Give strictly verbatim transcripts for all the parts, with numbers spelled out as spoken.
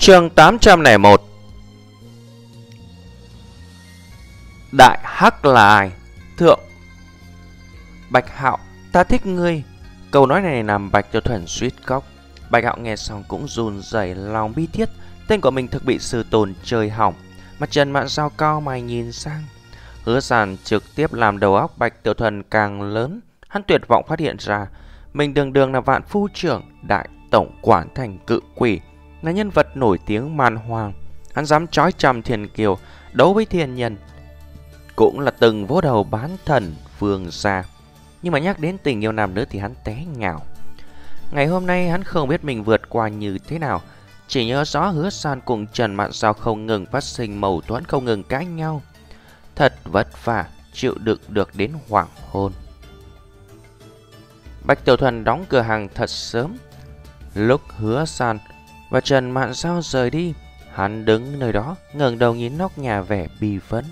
Chương tám trăm lẻ một. Đại Hắc là ai? Thượng. Bạch Hạo, ta thích ngươi. Câu nói này làm Bạch Tiểu Thuần suýt khóc. Bạch Hạo nghe xong cũng run rẩy lòng bi thiết. Tên của mình thực bị sư tôn chơi hỏng. Mặt Trần Mạn Dao cao mày nhìn sang. Hứa Sàn trực tiếp làm đầu óc Bạch Tiểu Thuần càng lớn. Hắn tuyệt vọng phát hiện ra mình đường đường là Vạn Phu Trưởng, đại tổng quản thành cự quỷ, là nhân vật nổi tiếng man hoang. Hắn dám trói chằm Thiên Kiều, đấu với thiên nhân, cũng là từng vỗ đầu bán thần vương gia. Nhưng mà nhắc đến tình yêu nam nữ thì hắn té nhào. Ngày hôm nay hắn không biết mình vượt qua như thế nào, chỉ nhớ rõ Hứa San cùng Trần Mạn Dao không ngừng phát sinh mâu thuẫn, không ngừng cãi nhau. Thật vất vả chịu đựng được đến hoàng hôn. Bạch Tiểu Thuần đóng cửa hàng thật sớm. Lúc Hứa San và Trần Mạn Dao rời đi, hắn đứng nơi đó ngẩng đầu nhìn nóc nhà vẻ bi phẫn.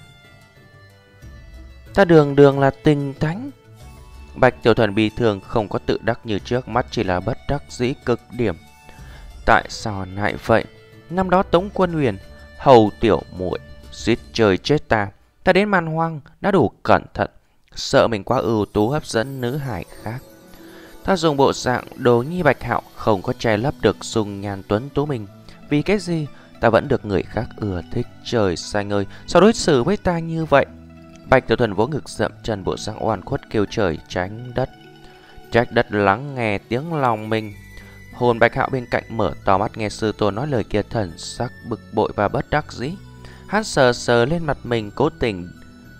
Ta đường đường là tình thánh. Bạch Tiểu Thuần bi thường không có tự đắc như trước, mắt chỉ là bất đắc dĩ cực điểm. Tại sao lại vậy? Năm đó Tống Quân Huyền, hầu tiểu muội giết trời chết ta. Ta đến man hoang đã đủ cẩn thận, sợ mình quá ưu tú hấp dẫn nữ hải khác. Ta dùng bộ dạng đồ nhi Bạch Hạo không có che lấp được dung nhan tuấn tú mình. Vì cái gì ta vẫn được người khác ưa thích? Trời xanh ơi, sao đối xử với ta như vậy? Bạch Tiểu Thuần vỗ ngực dậm chân, bộ dạng oan khuất kêu trời tránh đất. Trách đất lắng nghe tiếng lòng mình. Hồn Bạch Hạo bên cạnh mở to mắt nghe sư tôn nói lời kia, thần sắc bực bội và bất đắc dĩ. Hắn sờ sờ lên mặt mình, cố tình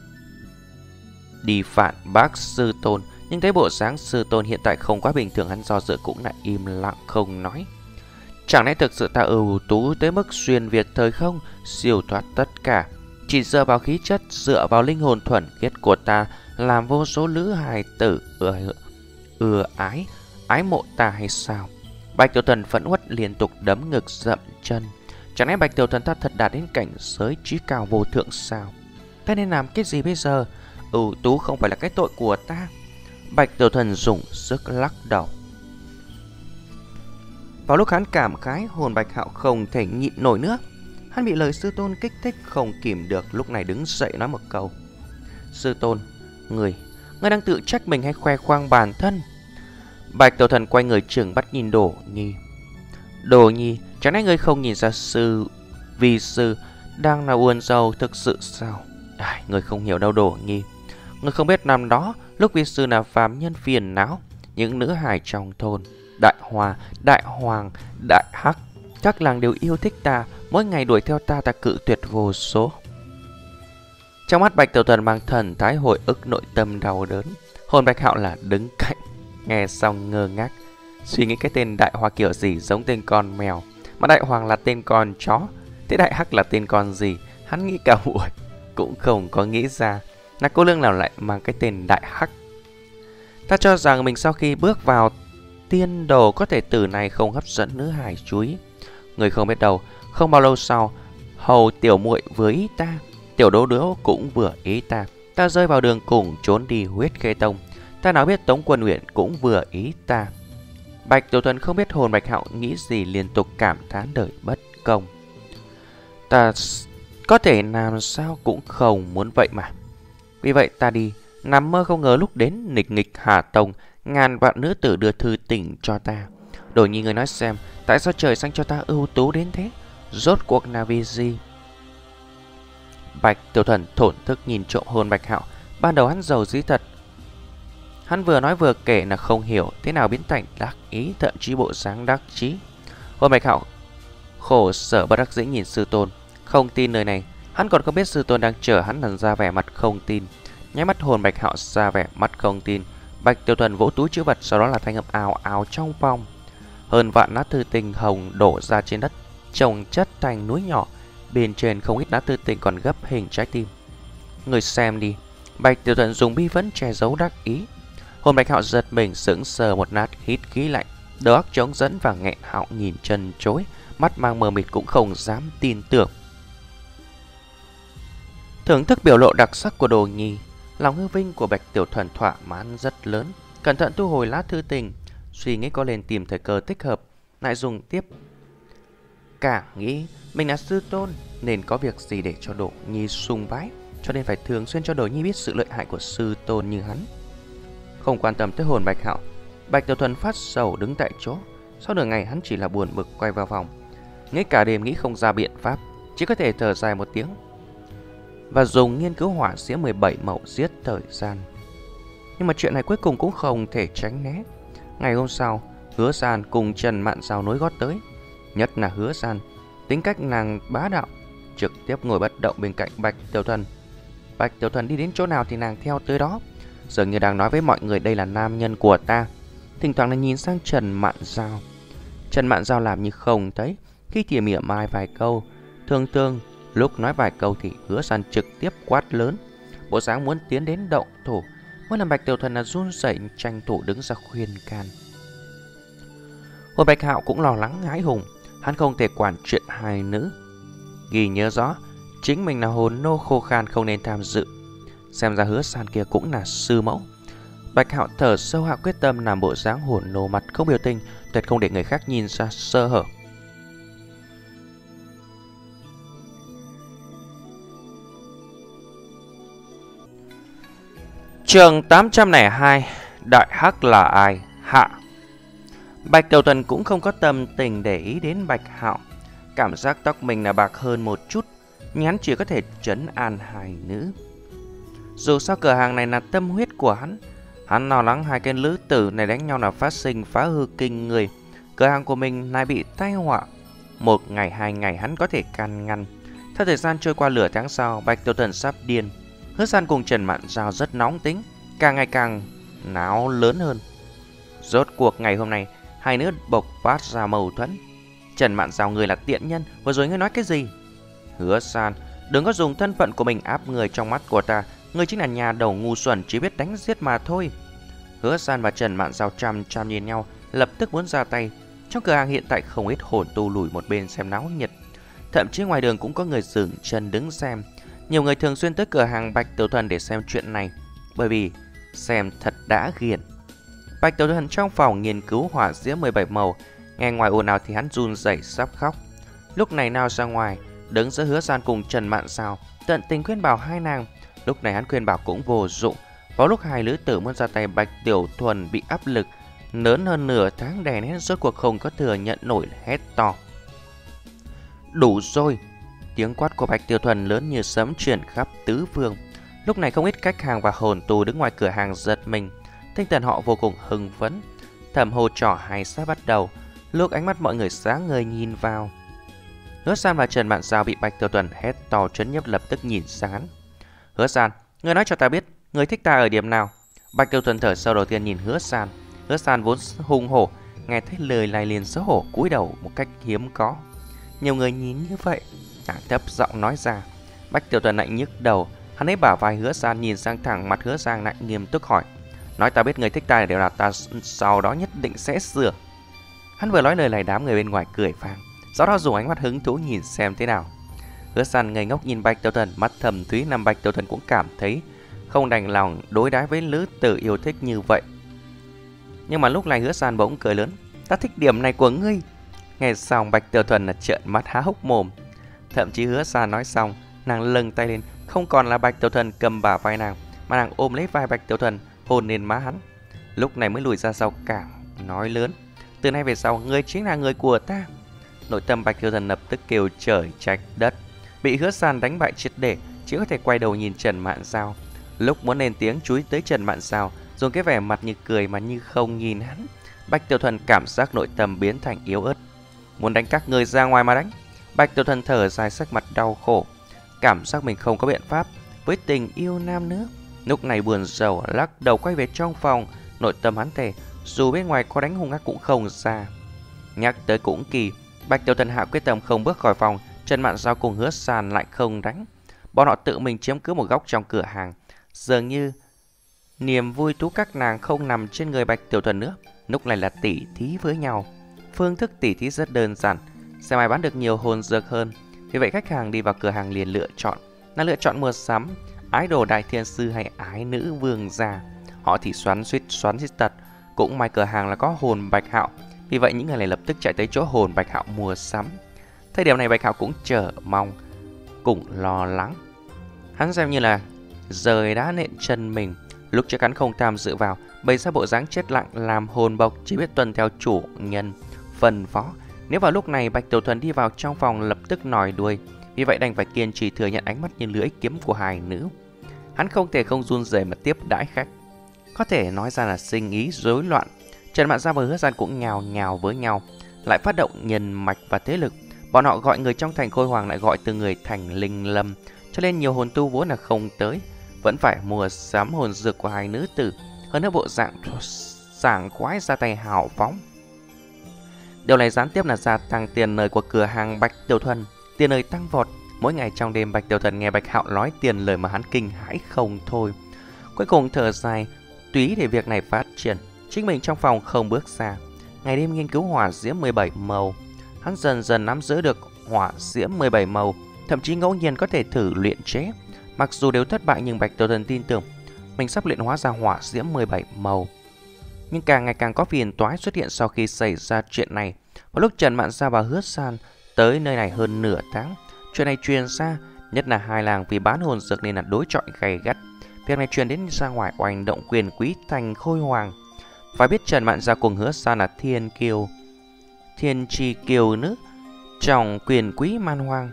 đi phản bác sư tôn, nhưng thấy bộ dáng sư tôn hiện tại không quá bình thường, hắn do dự cũng lại im lặng không nói. Chẳng lẽ thực sự ta ưu tú tới mức xuyên việt thời không, siêu thoát tất cả, chỉ dựa vào khí chất, dựa vào linh hồn thuần khiết của ta làm vô số nữ hài tử ưa ưa ái ái mộ ta hay sao? Bạch Tiểu Thuần phẫn uất liên tục đấm ngực dậm chân. Chẳng lẽ Bạch Tiểu Thuần ta thật đạt đến cảnh giới trí cao vô thượng sao? Ta nên làm cái gì bây giờ? Ưu tú không phải là cái tội của ta. Bạch Tiểu Thuần dùng sức lắc đầu. Vào lúc hắn cảm khái, hồn Bạch Hạo không thể nhịn nổi nữa. Hắn bị lời sư tôn kích thích không kìm được, lúc này đứng dậy nói một câu. Sư tôn, người, người đang tự trách mình hay khoe khoang bản thân? Bạch Tiểu Thuần quay người trừng bắt nhìn Đồ Nhi. Đồ Nhi, chẳng lẽ ngươi không nhìn ra sư vi sư đang là uôn dâu thực sự sao? À, ngươi không hiểu đâu Đồ Nhi. Ngươi không biết năm đó lúc vi sư là phàm nhân phiền não, những nữ hài trong thôn Đại Hoa, Đại Hoàng, Đại Hắc, các làng đều yêu thích ta, mỗi ngày đuổi theo ta, ta cự tuyệt vô số. Trong mắt Bạch Tiểu Thuần mang thần thái hồi ức nội tâm đau đớn. Hồn Bạch Hạo là đứng cạnh, nghe xong ngơ ngác, suy nghĩ cái tên Đại Hoa kiểu gì giống tên con mèo, mà Đại Hoàng là tên con chó, thế Đại Hắc là tên con gì? Hắn nghĩ cả buổi cũng không có nghĩ ra là cô nương nào lại mang cái tên Đại Hắc. Ta cho rằng mình sau khi bước vào tiên đồ có thể từ này không hấp dẫn nữ hài chú ý. Người không biết đâu, không bao lâu sau, hầu tiểu muội với ý ta, tiểu đố đứa cũng vừa ý ta. Ta rơi vào đường cùng trốn đi huyết khê tông. Ta nào biết Tống Quân Huyền cũng vừa ý ta. Bạch Tiểu Thuần không biết hồn Bạch Hạo nghĩ gì, liên tục cảm thán đời bất công. Ta có thể làm sao cũng không muốn vậy mà. Vì vậy ta đi, nằm mơ không ngờ lúc đến nghịch nghịch Hà Tông, ngàn vạn nữ tử đưa thư tình cho ta. Đồ Nhi, người nói xem, tại sao trời xanh cho ta ưu tú đến thế? Rốt cuộc là vì gì? Bạch Tiểu Thuần thổn thức nhìn trộm hồn Bạch Hạo. Ban đầu hắn giàu dĩ thật. Hắn vừa nói vừa kể là không hiểu thế nào biến thành đắc ý, thậm chí bộ dáng đắc chí. Hồn Bạch Hạo khổ sở bất đắc dĩ nhìn sư tôn, không tin lời này. Hắn còn không biết sư tôn đang chờ hắn lần ra vẻ mặt không tin. Nháy mắt hồn Bạch Hạo ra vẻ mặt không tin. Bạch Tiểu Thuần vỗ túi trữ vật, sau đó là thanh âm ào ào trong vòng. Hơn vạn lá thư tình hồng đổ ra trên đất, chồng chất thành núi nhỏ. Bên trên không ít lá thư tình còn gấp hình trái tim. Người xem đi. Bạch Tiểu Thuần dùng bi vẫn che giấu đắc ý. Hồn Bạch Hạo giật mình sững sờ một nát, hít khí lạnh, đầu óc trống dẫn và nghẹn họng nhìn chân chối, mắt mang mờ mịt cũng không dám tin tưởng. Thưởng thức biểu lộ đặc sắc của Đồ Nhi, lòng hư vinh của Bạch Tiểu Thuần thỏa mãn rất lớn. Cẩn thận thu hồi lá thư tình, suy nghĩ có lên tìm thời cơ thích hợp, lại dùng tiếp Càng nghĩ mình là sư tôn nên có việc gì để cho Đỗ Nhi sùng bái, cho nên phải thường xuyên cho Đỗ Nhi biết sự lợi hại của sư tôn như hắn. Không quan tâm tới hồn Bạch Hạo, Bạch Tiểu Thuần phát sầu đứng tại chỗ. Sau nửa ngày hắn chỉ là buồn bực quay vào phòng, ngay cả đêm nghĩ không ra biện pháp, chỉ có thể thở dài một tiếng và dùng nghiên cứu hỏa diễm mười bảy màu giết thời gian. Nhưng mà chuyện này cuối cùng cũng không thể tránh né. Ngày hôm sau, Hứa San cùng Trần Mạn Dao nối gót tới. Nhất là Hứa San, tính cách nàng bá đạo, trực tiếp ngồi bất động bên cạnh Bạch Tiểu Thuần. Bạch Tiểu Thuần đi đến chỗ nào thì nàng theo tới đó, dường như đang nói với mọi người đây là nam nhân của ta. Thỉnh thoảng là nhìn sang Trần Mạn Dao. Trần Mạn Dao làm như không thấy, khi thì mỉa mai vài câu. Thường thường lúc nói vài câu thì Hứa San trực tiếp quát lớn, bộ dáng muốn tiến đến động thủ, muốn làm Bạch Tiểu Thuần là run rẩy tranh thủ đứng ra khuyên can. Hồi Bạch Hạo cũng lo lắng hãi hùng, hắn không thể quản chuyện hai nữ. Ghi nhớ rõ chính mình là hồn nô khô khan, không nên tham dự. Xem ra Hứa San kia cũng là sư mẫu. Bạch Hạo thở sâu hạ quyết tâm làm bộ dáng hồn nô mặt không biểu tình, tuyệt không để người khác nhìn ra sơ hở. Chương tám trăm lẻ hai, Đại Hắc là ai? Hạ. Bạch Tiểu Thuần cũng không có tâm tình để ý đến Bạch Hạo. Cảm giác tóc mình là bạc hơn một chút, nhưng hắn chỉ có thể trấn an hai nữ. Dù sao cửa hàng này là tâm huyết của hắn, hắn lo lắng hai cái lữ tử này đánh nhau là phát sinh phá hư kinh người, cửa hàng của mình lại bị tai họa. Một ngày hai ngày hắn có thể can ngăn. Theo thời gian trôi qua nửa tháng sau, Bạch Tiểu Thuần sắp điên. Hứa San cùng Trần Mạn Dao rất nóng tính, càng ngày càng náo lớn hơn. Rốt cuộc ngày hôm nay, hai nữ bộc phát ra mâu thuẫn. Trần Mạn Dao, người là tiện nhân, vừa rồi ngươi nói cái gì? Hứa San, đừng có dùng thân phận của mình áp người trong mắt của ta, ngươi chính là nhà đầu ngu xuẩn chỉ biết đánh giết mà thôi. Hứa San và Trần Mạn Dao chăm chăm nhìn nhau, lập tức muốn ra tay. Trong cửa hàng hiện tại không ít hồn tu lùi một bên xem náo nhiệt, thậm chí ngoài đường cũng có người dừng chân đứng xem. Nhiều người thường xuyên tới cửa hàng Bạch Tiểu Thuần để xem chuyện này, bởi vì xem thật đã ghiền. Bạch Tiểu Thuần trong phòng nghiên cứu hỏa diễm mười bảy màu, nghe ngoài ồn ào thì hắn run rẩy sắp khóc. Lúc này nào ra ngoài, đứng giữa Hứa San cùng Trần Mạn Dao, tận tình khuyên bảo hai nàng. Lúc này hắn khuyên bảo cũng vô dụng. Vào lúc hai lữ tử muốn ra tay, Bạch Tiểu Thuần bị áp lực lớn hơn nửa tháng đè nén, rốt cuộc không có thừa nhận nổi, hét to: đủ rồi! Tiếng quát của Bạch Tiểu Thuần lớn như sấm truyền khắp tứ phương. Lúc này không ít khách hàng và hồn tù đứng ngoài cửa hàng giật mình, tinh thần họ vô cùng hưng phấn. Thẩm hồ trò hay sắp bắt đầu. Lúc ánh mắt mọi người sáng ngời nhìn vào, Hứa San và Trần Mạn Dao bị Bạch Tiểu Thuần hét to chấn nhiếp, lập tức nhìn sang hắn. Hứa San, ngươi nói cho ta biết, ngươi thích ta ở điểm nào? Bạch Tiểu Thuần thở sâu đầu tiên nhìn Hứa San. Hứa San vốn hung hổ, nghe thấy lời này liền xấu hổ cúi đầu một cách hiếm có. Nhiều người nhìn như vậy, nàng thấp giọng nói ra. Bạch Tiểu Thuần lạnh nhức đầu, hắn ấy bả vai Hứa San, nhìn sang thẳng mặt Hứa San lại nghiêm túc hỏi: nói ta biết người thích ta đều là ta sau đó nhất định sẽ sửa. Hắn vừa nói lời này, đám người bên ngoài cười vang, sau đó dùng ánh mắt hứng thú nhìn xem thế nào. Hứa San ngây ngốc nhìn Bạch Tiểu Thuần, mắt thầm thúy làm Bạch Tiểu Thuần cũng cảm thấy không đành lòng đối đãi với lữ tử yêu thích như vậy. Nhưng mà lúc này Hứa San bỗng cười lớn: ta thích điểm này của ngươi. Nghe xong Bạch Tiểu Thuần là trợn mắt há hốc mồm. Thậm chí Hứa San nói xong, nàng lâng tay lên, không còn là Bạch Tiểu Thuần cầm bả vai nàng, mà nàng ôm lấy vai Bạch Tiểu Thuần, hôn lên má hắn. Lúc này mới lùi ra sau càng nói lớn: từ nay về sau ngươi chính là người của ta. Nội tâm Bạch Tiểu Thuần lập tức kêu trời trách đất, bị Hứa San đánh bại triệt để, chỉ có thể quay đầu nhìn Trần Mạn Dao. Lúc muốn lên tiếng chú ý tới Trần Mạn Dao, dùng cái vẻ mặt như cười mà như không nhìn hắn, Bạch Tiểu Thuần cảm giác nội tâm biến thành yếu ớt. Muốn đánh các người ra ngoài mà đánh. Bạch Tiểu Thuần thở dài, sắc mặt đau khổ, cảm giác mình không có biện pháp với tình yêu nam nữ. Lúc này buồn rầu lắc đầu quay về trong phòng. Nội tâm hắn thề dù bên ngoài có đánh hung ác cũng không ra. Nhắc tới cũng kỳ, Bạch Tiểu Thuần hạ quyết tâm không bước khỏi phòng. Trần Mạn Dao cùng Hứa San lại không đánh, bọn họ tự mình chiếm cứ một góc trong cửa hàng. Dường như niềm vui thú các nàng không nằm trên người Bạch Tiểu Thuần nữa, lúc này là tỉ thí với nhau. Phương thức tỉ thí rất đơn giản, xem ai bán được nhiều hồn dược hơn. Vì vậy khách hàng đi vào cửa hàng liền lựa chọn, là lựa chọn mua sắm ái đồ đại thiên sư hay ái nữ vương gia. Họ thì xoắn suýt xoắn suýt tật. Cũng may cửa hàng là có hồn Bạch Hạo, vì vậy những người này lập tức chạy tới chỗ hồn Bạch Hạo mua sắm. Thời điểm này Bạch Hạo cũng chờ mong, cũng lo lắng. Hắn xem như là rời đá nện chân mình. Lúc trước hắn không tham dự vào, bày ra bộ dáng chết lặng làm hồn bộc, chỉ biết tuân theo chủ nhân phân phó. Nếu vào lúc này Bạch Tiểu Thuần đi vào trong phòng lập tức nòi đuôi, vì vậy đành phải kiên trì thừa nhận ánh mắt như lưỡi kiếm của hài nữ. Hắn không thể không run rẩy mà tiếp đãi khách, có thể nói ra là sinh ý rối loạn. Trần Mạn Giao và Hứa Gian cũng nhào nhào với nhau, lại phát động nhân mạch và thế lực. Bọn họ gọi người trong thành Khôi Hoàng lại gọi từ người thành Linh Lâm, cho nên nhiều hồn tu vốn là không tới, vẫn phải mua sắm hồn dược của hai nữ tử. Hơn nữa bộ dạng sảng khoái ra tay hào phóng. Điều này gián tiếp là gia tăng tiền lời của cửa hàng Bạch Tiểu Thuần. Tiền lời tăng vọt. Mỗi ngày trong đêm Bạch Tiểu Thuần nghe Bạch Hạo nói tiền lời mà hắn kinh hãi không thôi. Cuối cùng thở dài, túy để việc này phát triển, chính mình trong phòng không bước ra. Ngày đêm nghiên cứu hỏa diễm mười bảy màu, hắn dần dần nắm giữ được hỏa diễm mười bảy màu, thậm chí ngẫu nhiên có thể thử luyện chế. Mặc dù đều thất bại nhưng Bạch Tiểu Thuần tin tưởng mình sắp luyện hóa ra hỏa diễm mười bảy màu. Nhưng càng ngày càng có phiền toái xuất hiện sau khi xảy ra chuyện này. Vào lúc Trần Mạn Giao và Hứa San tới nơi này hơn nửa tháng, chuyện này truyền ra, nhất là hai làng vì bán hồn dược nên là đối chọi gay gắt. Việc này truyền đến ra ngoài oanh động quyền quý thành Khôi Hoàng. Phải biết Trần Mạn Giao cùng Hứa San là thiên kiều, thiên tri kiều nữ trong quyền quý man hoang.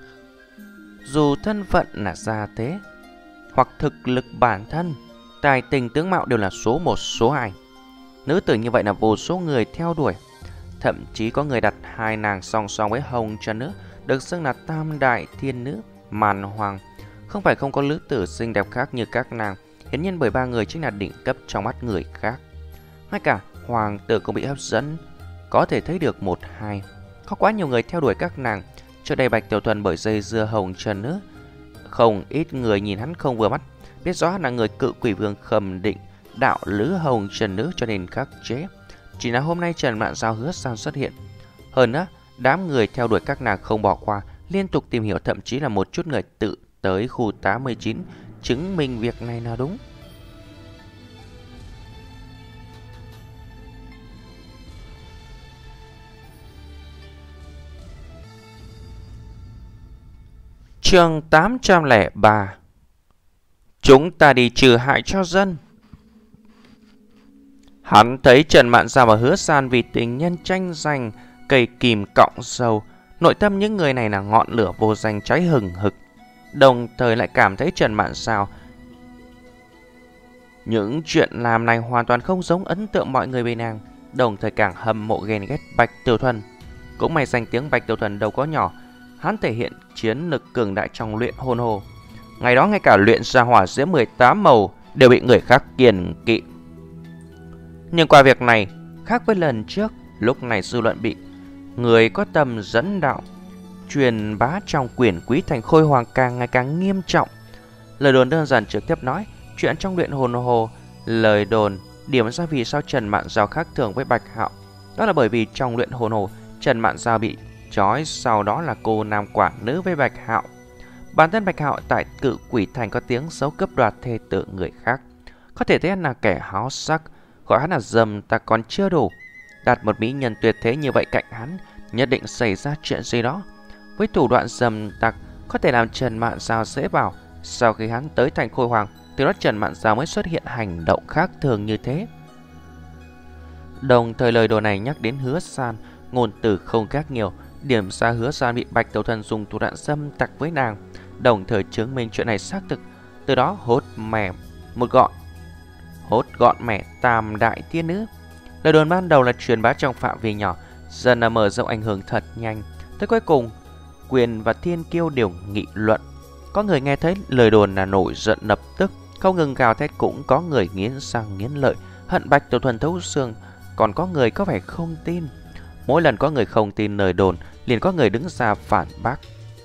Dù thân phận là gia thế hoặc thực lực bản thân, tài tình tướng mạo đều là số một số hai. Nữ tử như vậy là vô số người theo đuổi. Thậm chí có người đặt hai nàng song song với Hồng Trần Nữ, được xưng là tam đại thiên nữ man hoàng. Không phải không có nữ tử xinh đẹp khác như các nàng, hiển nhiên bởi ba người chính là đỉnh cấp trong mắt người khác. Ngay cả hoàng tử cũng bị hấp dẫn, có thể thấy được một hai. Có quá nhiều người theo đuổi các nàng. Trước đây Bạch Tiểu Thuần bởi dây dưa Hồng Trần Nữ, không ít người nhìn hắn không vừa mắt, biết rõ hắn là người cự quỷ vương Khâm Định đạo lữ Hồng Trần Nữ cho nên khắc chế. Chỉ là hôm nay Trần Mạn Giao Hứa San xuất hiện. Hơn nữa, đám người theo đuổi các nàng không bỏ qua, liên tục tìm hiểu, thậm chí là một chút người tự tới khu tám mươi chín chứng minh việc này là đúng. Chương tám trăm lẻ ba. Chúng ta đi trừ hại cho dân. Hắn thấy Trần Mạn Giao và Hứa San vì tình nhân tranh giành, cây kìm cọng dầu. Nội tâm những người này là ngọn lửa vô danh cháy hừng hực. Đồng thời lại cảm thấy Trần Mạn Giao những chuyện làm này hoàn toàn không giống ấn tượng mọi người về nàng. Đồng thời càng hâm mộ ghen ghét Bạch Tiểu Thuần. Cũng may danh tiếng Bạch Tiểu Thuần đâu có nhỏ, hắn thể hiện chiến lực cường đại trong luyện hồn hồ. Ngày đó ngay cả luyện ra hỏa diễm mười tám màu đều bị người khác kiêng kỵ. Nhưng qua việc này, khác với lần trước, lúc này dư luận bị người có tầm dẫn đạo truyền bá trong quyền quý thành Khôi Hoàng càng ngày càng nghiêm trọng. Lời đồn đơn giản trực tiếp nói chuyện trong luyện hồn hồ. Lời đồn điểm ra vì sao Trần Mạn Giao khác thường với Bạch Hạo, đó là bởi vì trong luyện hồn hồ Trần Mạn Giao bị trói, sau đó là cô nam quả nữ với Bạch Hạo. Bản thân Bạch Hạo tại cự quỷ thành có tiếng xấu cướp đoạt thê tử người khác, có thể thấy hắn là kẻ háo sắc, gọi hắn là dâm ta còn chưa đủ. Đặt một mỹ nhân tuyệt thế như vậy cạnh hắn, nhất định xảy ra chuyện gì đó. Với thủ đoạn dâm tặc có thể làm Trần Mạn Giao dễ bảo. Sau khi hắn tới thành Khôi Hoàng, từ đó Trần Mạn Giao mới xuất hiện hành động khác thường như thế. Đồng thời lời đồn này nhắc đến Hứa San, ngôn từ không khác nhiều, điểm ra Hứa San bị Bạch Tiểu Thuần dùng thủ đoạn dâm tặc với nàng, đồng thời chứng minh chuyện này xác thực. Từ đó hốt mẻ một gọn hốt gọn mẻ tam đại thiên nữ. Lời đồn ban đầu là truyền bá trong phạm vi nhỏ, dần là mở rộng ảnh hưởng thật nhanh. Tới cuối cùng, Quyền và Thiên Kiêu đều nghị luận. Có người nghe thấy lời đồn là nổi giận lập tức, không ngừng gào thét, cũng có người nghiến răng nghiến lợi, hận Bạch Tiểu Thuần thấu xương. Còn có người có vẻ không tin. Mỗi lần có người không tin lời đồn, liền có người đứng ra phản bác.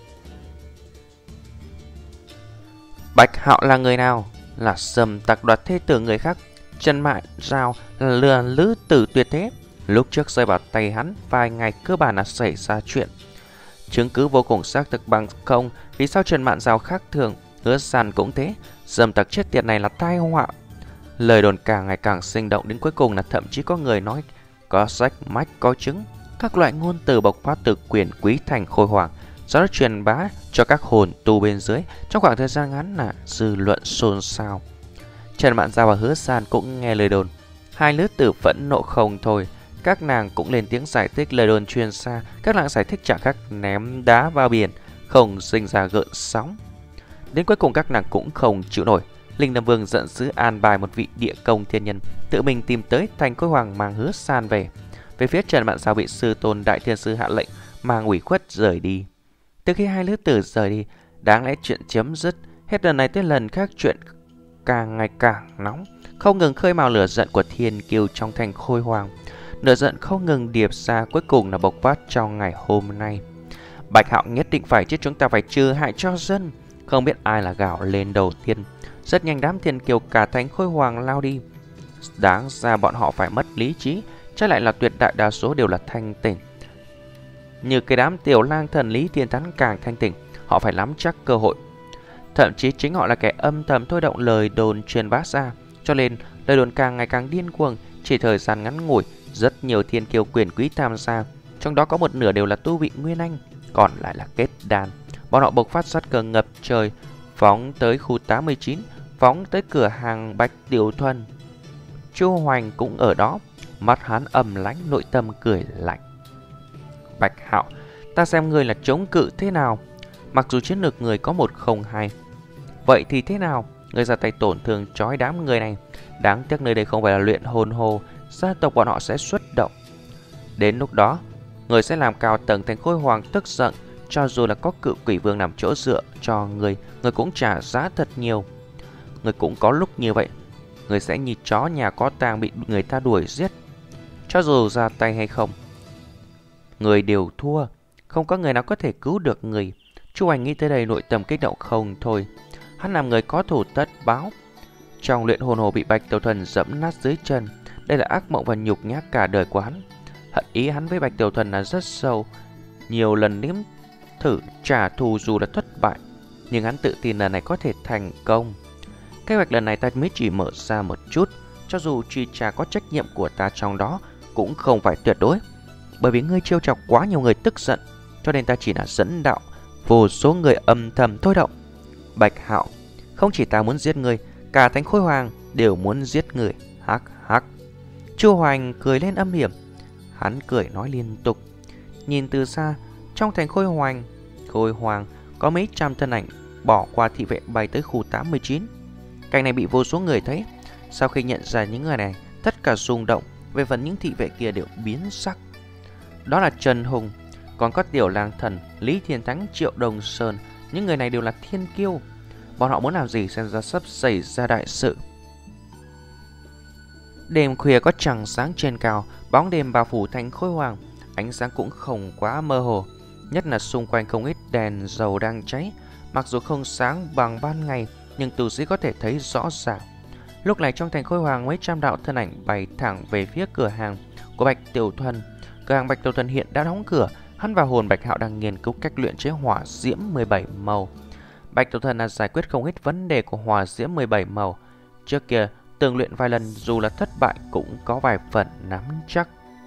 Bạch Hạo là người nào? Là dâm tặc đoạt thê tử người khác. Trần Mạn Giao là lừa lữ tử tuyệt thế. Lúc trước rơi vào tay hắn, vài ngày cơ bản là xảy ra chuyện. Chứng cứ vô cùng xác thực bằng không. Vì sao Trần Mạn Giao khác thường? Hứa San cũng thế. Dâm tặc chết tiệt này là tai họa. Lời đồn càng ngày càng sinh động, đến cuối cùng là thậm chí có người nói có sách mách có chứng. Các loại ngôn từ bộc phát từ quyền quý thành Khôi Hoàng sau đó truyền bá cho các hồn tu bên dưới. Trong khoảng thời gian ngắn là dư luận xôn xao. Trần Mạn Giao và Hứa San cũng nghe lời đồn. Hai lứa tử phẫn nộ không thôi. Các nàng cũng lên tiếng giải thích lời đồn truyền xa. Các nàng giải thích chẳng khác ném đá vào biển, không sinh ra gợn sóng. Đến cuối cùng các nàng cũng không chịu nổi. Linh Nam Vương giận dữ an bài một vị địa công thiên nhân tự mình tìm tới thành Khôi Hoàng mang Hứa San về. Về phía Trần Mạn Giao bị sư tôn đại thiên sư hạ lệnh mang ủy khuất rời đi. Từ khi hai lứa tử rời đi, đáng lẽ chuyện chấm dứt. Hết lần này tới lần khác chuyện càng ngày càng nóng, không ngừng khơi mào lửa giận của thiên kiêu trong thành Khôi Hoàng. Lửa giận không ngừng điệp ra, cuối cùng là bộc phát trong ngày hôm nay. Bạch Hạo nhất định phải chết, chúng ta phải trừ hại cho dân. Không biết ai là gạo lên đầu tiên. Rất nhanh đám thiên kiêu cả thành Khôi Hoàng lao đi. Đáng ra bọn họ phải mất lý trí, trái lại là tuyệt đại đa số đều là thanh tỉnh. Như cái đám tiểu lang thần Lý Thiên Thắng càng thanh tỉnh, họ phải nắm chắc cơ hội. Thậm chí chính họ là kẻ âm thầm thôi động lời đồn truyền bá ra, cho nên lời đồn càng ngày càng điên cuồng. Chỉ thời gian ngắn ngủi, rất nhiều thiên kiêu quyền quý tham gia, trong đó có một nửa đều là tu vị nguyên anh, còn lại là kết đan. Bọn họ bộc phát sát cơ ngập trời, phóng tới khu tám mươi chín, phóng tới cửa hàng Bạch Tiểu Thuần. Chu Hoành cũng ở đó, mắt hắn ầm lãnh, nội tâm cười lạnh. Bạch Hạo, ta xem ngươi là chống cự thế nào. Mặc dù chiến lược người có một không hai, vậy thì thế nào? Ngươi ra tay tổn thương trói đám người này. Đáng tiếc nơi đây không phải là luyện hồn hồ, gia tộc bọn họ sẽ xuất động. Đến lúc đó, người sẽ làm cao tầng thành Khôi Hoàng tức giận. Cho dù là có cự quỷ vương nằm chỗ dựa cho người, người cũng trả giá thật nhiều. Người cũng có lúc như vậy, người sẽ như chó nhà có tang bị người ta đuổi giết. Cho dù ra tay hay không, người đều thua, không có người nào có thể cứu được người. Chu Hoành nghĩ tới đây nội tâm kích động không thôi. Hắn làm người có thủ tất báo. Trong luyện hồn hồ bị Bạch Tiểu Thuần dẫm nát dưới chân, đây là ác mộng và nhục nhã cả đời của hắn. Hận ý hắn với Bạch Tiểu Thuần là rất sâu, nhiều lần nếm thử trả thù dù là thất bại, nhưng hắn tự tin lần này có thể thành công. Kế hoạch lần này ta mới chỉ mở ra một chút, cho dù truy trả có trách nhiệm của ta trong đó cũng không phải tuyệt đối. Bởi vì ngươi trêu chọc quá nhiều người tức giận, cho nên ta chỉ là dẫn đạo vô số người âm thầm thôi động. Bạch Hạo, không chỉ ta muốn giết ngươi, cả thành Khôi Hoàng đều muốn giết người. Hắc hắc. Chu Hoành cười lên âm hiểm. Hắn cười nói liên tục. Nhìn từ xa, trong thành Khôi Hoàng, Khôi Hoàng có mấy trăm thân ảnh bỏ qua thị vệ bay tới khu tám mươi chín. Cảnh này bị vô số người thấy. Sau khi nhận ra những người này, tất cả rung động. Về phần những thị vệ kia đều biến sắc. Đó là Trần Hùng, còn có tiểu lang thần Lý Thiên Thắng, Triệu Đồng Sơn. Những người này đều là thiên kiêu. Bọn họ muốn làm gì xem ra sắp xảy ra đại sự. Đêm khuya có trăng sáng trên cao, bóng đêm bao phủ thành Khôi Hoàng. Ánh sáng cũng không quá mơ hồ, nhất là xung quanh không ít đèn dầu đang cháy. Mặc dù không sáng bằng ban ngày, nhưng tu sĩ có thể thấy rõ ràng. Lúc này trong thành Khôi Hoàng, mấy trăm đạo thân ảnh bay thẳng về phía cửa hàng của Bạch Tiểu Thuần. Cửa hàng Bạch Tiểu Thuần hiện đã đóng cửa. Hắn và hồn Bạch Hạo đang nghiên cứu cách luyện chế hỏa diễm mười bảy màu. Bạch Tiểu Thuần đã giải quyết không ít vấn đề của hỏa diễm mười bảy màu. Trước kia từng luyện vài lần, dù là thất bại cũng có vài phần nắm chắc.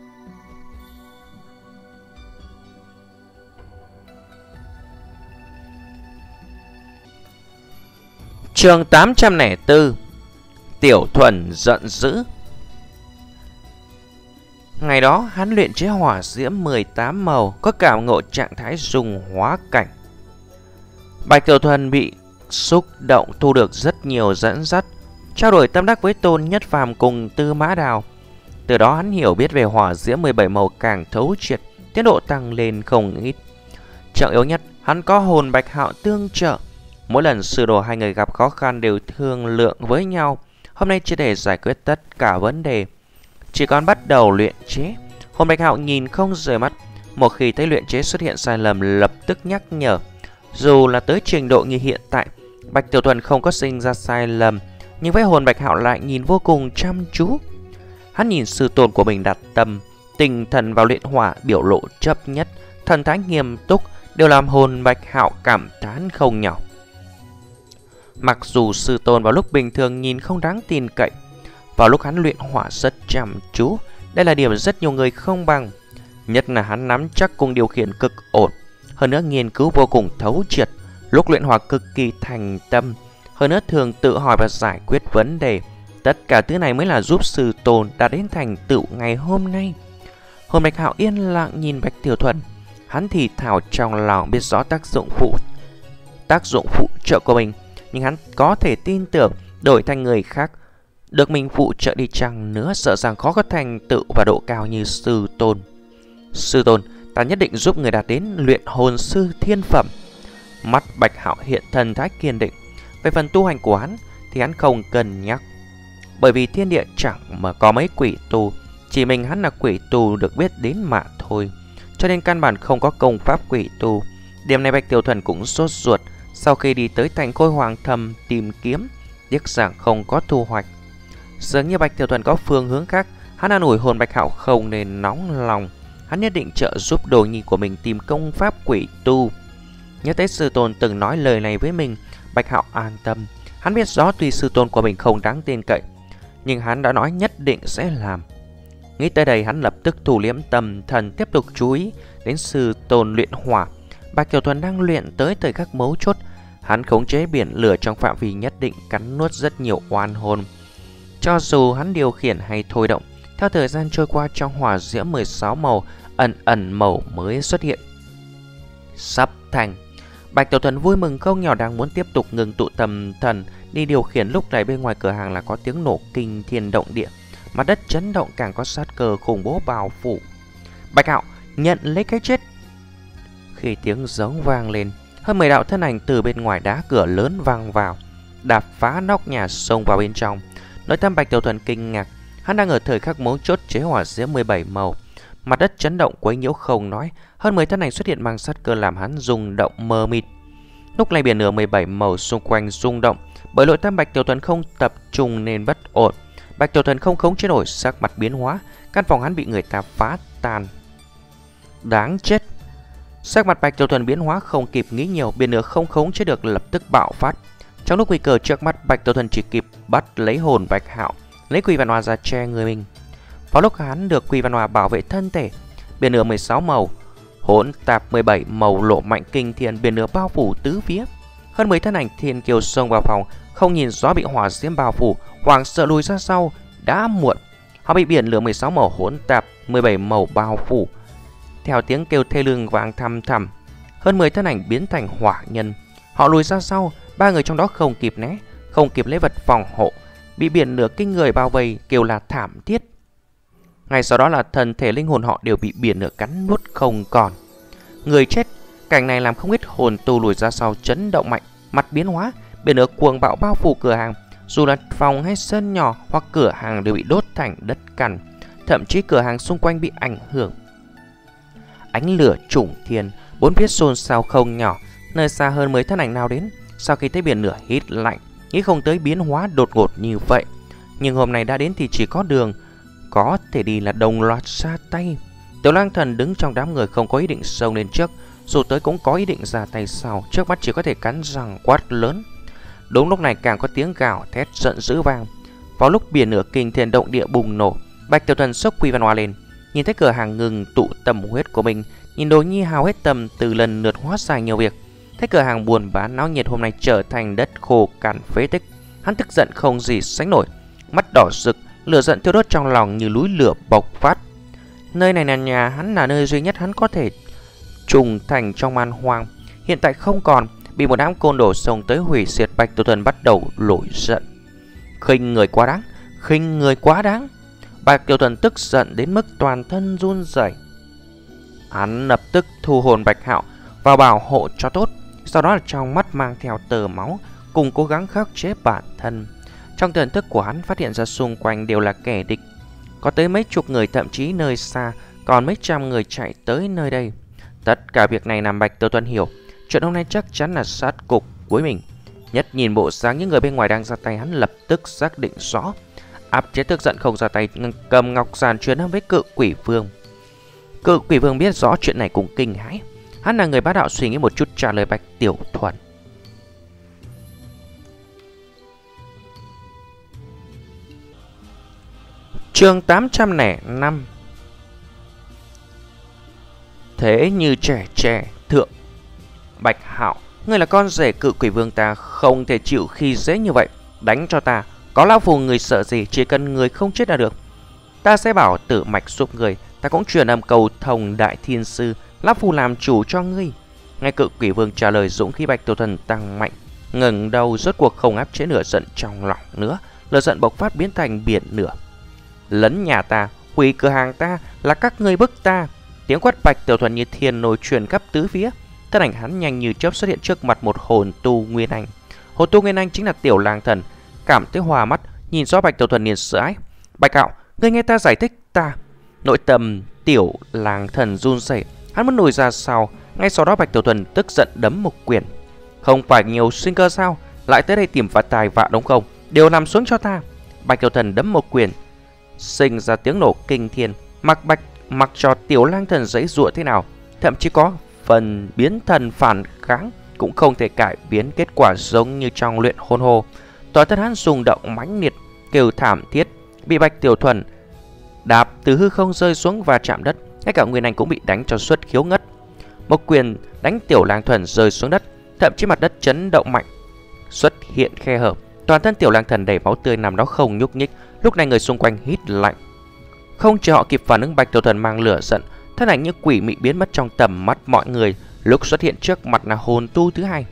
Chương tám trăm lẻ bốn. Tiểu Thuần giận dữ. Ngày đó hắn luyện chế hỏa diễm mười tám màu, có cảm ngộ trạng thái dùng hóa cảnh. Bạch Tiểu Thuần bị xúc động, thu được rất nhiều dẫn dắt, trao đổi tâm đắc với Tôn Nhất Phàm cùng Tư Mã Đào. Từ đó hắn hiểu biết về hỏa diễm mười bảy màu càng thấu triệt, tiến độ tăng lên không ít. Trọng yếu nhất, hắn có hồn Bạch Hạo tương trợ. Mỗi lần sư đồ hai người gặp khó khăn đều thương lượng với nhau. Hôm nay chỉ để giải quyết tất cả vấn đề, chỉ còn bắt đầu luyện chế. Hồn Bạch Hạo nhìn không rời mắt. Một khi thấy luyện chế xuất hiện sai lầm lập tức nhắc nhở. Dù là tới trình độ như hiện tại, Bạch Tiểu Thuần không có sinh ra sai lầm, nhưng với hồn Bạch Hạo lại nhìn vô cùng chăm chú. Hắn nhìn sư tôn của mình đặt tâm, tinh thần vào luyện hỏa, biểu lộ chấp nhất, thần thái nghiêm túc, đều làm hồn Bạch Hạo cảm thán không nhỏ. Mặc dù sư tôn vào lúc bình thường nhìn không đáng tin cậy, vào lúc hắn luyện hỏa rất chăm chú. Đây là điểm rất nhiều người không bằng. Nhất là hắn nắm chắc cùng điều khiển cực ổn. hơn nữa nghiên cứu vô cùng thấu triệt, lúc luyện hỏa cực kỳ thành tâm, hơn nữa thường tự hỏi và giải quyết vấn đề. Tất cả thứ này mới là giúp sư tôn đạt đến thành tựu ngày hôm nay. Hồn Bạch Hạo yên lặng nhìn Bạch Tiểu Thuần, hắn thì thào trong lòng biết rõ tác dụng phụ tác dụng phụ trợ của mình, nhưng hắn có thể tin tưởng đổi thành người khác được mình phụ trợ đi chăng nữa, sợ rằng khó có thành tựu và độ cao như sư tôn. Sư tôn, ta nhất định giúp người đạt đến luyện hồn sư thiên phẩm. Mắt Bạch Hạo hiện thần thái kiên định. Về phần tu hành của hắn thì hắn không cần nhắc, bởi vì thiên địa chẳng mà có mấy quỷ tu, chỉ mình hắn là quỷ tu được biết đến mà thôi, cho nên căn bản không có công pháp quỷ tu. Điểm này Bạch Tiểu Thuần cũng sốt ruột. Sau khi đi tới thành Khôi Hoàng Thầm tìm kiếm, tiếc rằng không có thu hoạch. Dường như Bạch Tiểu Thuần có phương hướng khác, hắn an ủi hồn Bạch Hạo không nên nóng lòng, hắn nhất định trợ giúp đồ nhi của mình tìm công pháp quỷ tu. Nhớ tới sư tôn từng nói lời này với mình, Bạch Hạo an tâm. Hắn biết rõ tuy sư tôn của mình không đáng tin cậy, nhưng hắn đã nói nhất định sẽ làm. Nghĩ tới đây, hắn lập tức thu liễm tâm thần, tiếp tục chú ý đến sư tôn luyện hỏa. Bạch Tiểu Thuần đang luyện tới thời khắc mấu chốt, hắn khống chế biển lửa trong phạm vi nhất định, cắn nuốt rất nhiều oan hồn. Cho dù hắn điều khiển hay thôi động, theo thời gian trôi qua, trong hỏa diễm mười sáu màu ẩn ẩn màu mới xuất hiện. Sắp thành. Bạch Tiểu Thuần vui mừng không nhỏ, đang muốn tiếp tục ngừng tụ tâm thần đi điều khiển, lúc này bên ngoài cửa hàng là có tiếng nổ kinh thiên động địa, mặt đất chấn động, càng có sát cơ khủng bố bao phủ. Bạch Hạo, nhận lấy cái chết. Khi tiếng giống vang lên, hơn mười đạo thân ảnh từ bên ngoài đá cửa lớn vang vào, đạp phá nóc nhà xông vào bên trong. Nội tâm Bạch Tiểu Thuần kinh ngạc, hắn đang ở thời khắc mấu chốt chế hỏa diễm mười bảy màu, mặt đất chấn động quấy nhiễu không nói, hơn mười thân ảnh xuất hiện mang sát cơ làm hắn rung động mờ mịt. Lúc này biển lửa mười bảy màu xung quanh rung động, bởi nội tâm Bạch Tiểu Thuần không tập trung nên bất ổn. Bạch Tiểu Thuần không khống chế nổi, sắc mặt biến hóa, căn phòng hắn bị người ta phá tan. Đáng chết! Sắc mặt Bạch Tiểu Thuần biến hóa, không kịp nghĩ nhiều, biển lửa không khống chế được lập tức bạo phát. Trong lúc nguy cơ trước mắt, Bạch Tiểu Thuần chỉ kịp bắt lấy hồn Bạch Hạo, lấy Quỷ Văn Hoa ra che người mình. Vào lúc hắn được Quỷ Văn Hoa bảo vệ thân thể, biển lửa mười sáu màu hỗn tạp mười bảy màu lộ mạnh kinh thiên, biển lửa bao phủ tứ phía. Hơn mười thân ảnh thiên kiều xông vào phòng, không nhìn rõ bị hỏa diễm bao phủ, hoảng sợ lùi ra sau, đã muộn. Họ bị biển lửa mười sáu màu hỗn tạp mười bảy màu bao phủ. Theo tiếng kêu thê lương vang thầm thầm, hơn mười thân ảnh biến thành hỏa nhân. Họ lùi ra sau, ba người trong đó không kịp né, không kịp lấy vật phòng hộ, bị biển lửa kinh người bao vây, kêu là thảm thiết. Ngay sau đó là thân thể linh hồn họ đều bị biển lửa cắn nuốt không còn. Người chết, cảnh này làm không ít hồn tu lùi ra sau chấn động mạnh, mặt biến hóa, biển lửa cuồng bạo bao phủ cửa hàng. Dù là phòng hay sân nhỏ hoặc cửa hàng đều bị đốt thành đất cằn, thậm chí cửa hàng xung quanh bị ảnh hưởng. Ánh lửa trùng thiên, bốn phía xôn xao không nhỏ. Nơi xa hơn mười thân ảnh nào đến, sau khi thấy biển lửa hít lạnh, nghĩ không tới biến hóa đột ngột như vậy. Nhưng hôm nay đã đến thì chỉ có đường có thể đi là đồng loạt ra tay. Tiểu Lang Thần đứng trong đám người không có ý định xông lên trước, dù tới cũng có ý định ra tay sau, trước mắt chỉ có thể cắn răng quát lớn. Đúng lúc này càng có tiếng gào thét giận dữ vang. Vào lúc biển lửa kinh thiên động địa bùng nổ, Bạch Tiểu Thuần xốc Quỷ Văn Hoa lên, nhìn thấy cửa hàng ngừng tụ tâm huyết của mình, nhìn đồ nhi hao hết tâm từ lần lượt hóa giải nhiều việc, thấy cửa hàng buôn bán náo nhiệt hôm nay trở thành đất khô cằn phế tích, hắn tức giận không gì sánh nổi, mắt đỏ rực, lửa giận thiêu đốt trong lòng như núi lửa bộc phát. Nơi này là nhà hắn, là nơi duy nhất hắn có thể trùng thành trong man hoang, hiện tại không còn, bị một đám côn đồ xông tới hủy diệt. Bạch Tiểu Thuần bắt đầu nổi giận. Khinh người quá đáng, khinh người quá đáng. Bạch Tiểu Thuần tức giận đến mức toàn thân run rẩy. Hắn lập tức thu hồn Bạch Hạo vào bảo hộ cho tốt, sau đó là trong mắt mang theo tờ máu, cùng cố gắng khắc chế bản thân. Trong thần thức của hắn phát hiện ra xung quanh đều là kẻ địch, có tới mấy chục người, thậm chí nơi xa còn mấy trăm người chạy tới nơi đây. Tất cả việc này làm Bạch Tiểu Thuần hiểu chuyện hôm nay chắc chắn là sát cục với mình. Nhất nhìn bộ dáng những người bên ngoài đang ra tay, hắn lập tức xác định rõ, áp chế tức giận không ra tay, cầm ngọc giàn truyền âm với Cự Quỷ Vương. Cự Quỷ Vương biết rõ chuyện này cũng kinh hãi, hắn là người bá đạo, suy nghĩ một chút trả lời Bạch Tiểu Thuần. Chương tám trăm lẻ năm. Thế như trẻ trẻ thượng Bạch Hạo, ngươi là con rể cự quỷ vương ta, không thể chịu khi dễ như vậy. Đánh cho ta, có lão phù người sợ gì, chỉ cần người không chết là được. Ta sẽ bảo Tử Mạch giúp người, ta cũng truyền âm cầu thông đại thiên sư, lão phù làm chủ cho ngươi. Nghe cự quỷ vương trả lời, dũng khí Bạch Tiểu Thuần tăng mạnh, ngẩng đầu rốt cuộc không áp chế nửa giận trong lòng nữa, lửa giận bộc phát biến thành biển lửa. Lấn nhà ta, hủy cửa hàng ta, là các ngươi bức ta. Tiếng quát Bạch Tiểu Thuần như thiên nổi truyền khắp tứ phía. Thân ảnh hắn nhanh như chớp xuất hiện trước mặt một hồn tu nguyên anh. Hồn tu nguyên anh chính là Tiểu Lang Thần. Cảm thấy hòa mắt, nhìn rõ Bạch Tiểu Thuần liền sợ hãi. Bạch Hạo, ngươi nghe ta giải thích ta. Nội tâm Tiểu Lang Thần run rẩy, hắn muốn nổi ra sau. Ngay sau đó Bạch Tiểu Thuần tức giận đấm một quyền. Không phải nhiều sinh cơ sao, lại tới đây tìm phát tài vạ đúng không? Đều nằm xuống cho ta. Bạch Tiểu Thuần đấm một quyền, sinh ra tiếng nổ kinh thiên. Mặc Bạch mặc cho Tiểu Lang Thần giãy giụa thế nào, thậm chí có phần biến thần phản kháng cũng không thể cải biến kết quả, giống như trong luyện hồn hồ. Toàn thân hắn rung động mãnh liệt, kêu thảm thiết, bị Bạch Tiểu Thuần đạp từ hư không rơi xuống và chạm đất. Ngay cả Nguyên Anh cũng bị đánh cho xuất khiếu ngất. Một quyền đánh Tiểu Lang Thần rơi xuống đất, thậm chí mặt đất chấn động mạnh, xuất hiện khe hở. Toàn thân Tiểu Lang Thần đầy máu tươi nằm đó không nhúc nhích. Lúc này người xung quanh hít lạnh. Không chờ họ kịp phản ứng, Bạch Tiểu Thuần mang lửa giận, thân ảnh như quỷ mị biến mất trong tầm mắt mọi người. Lúc xuất hiện trước mặt là hồn tu thứ hai.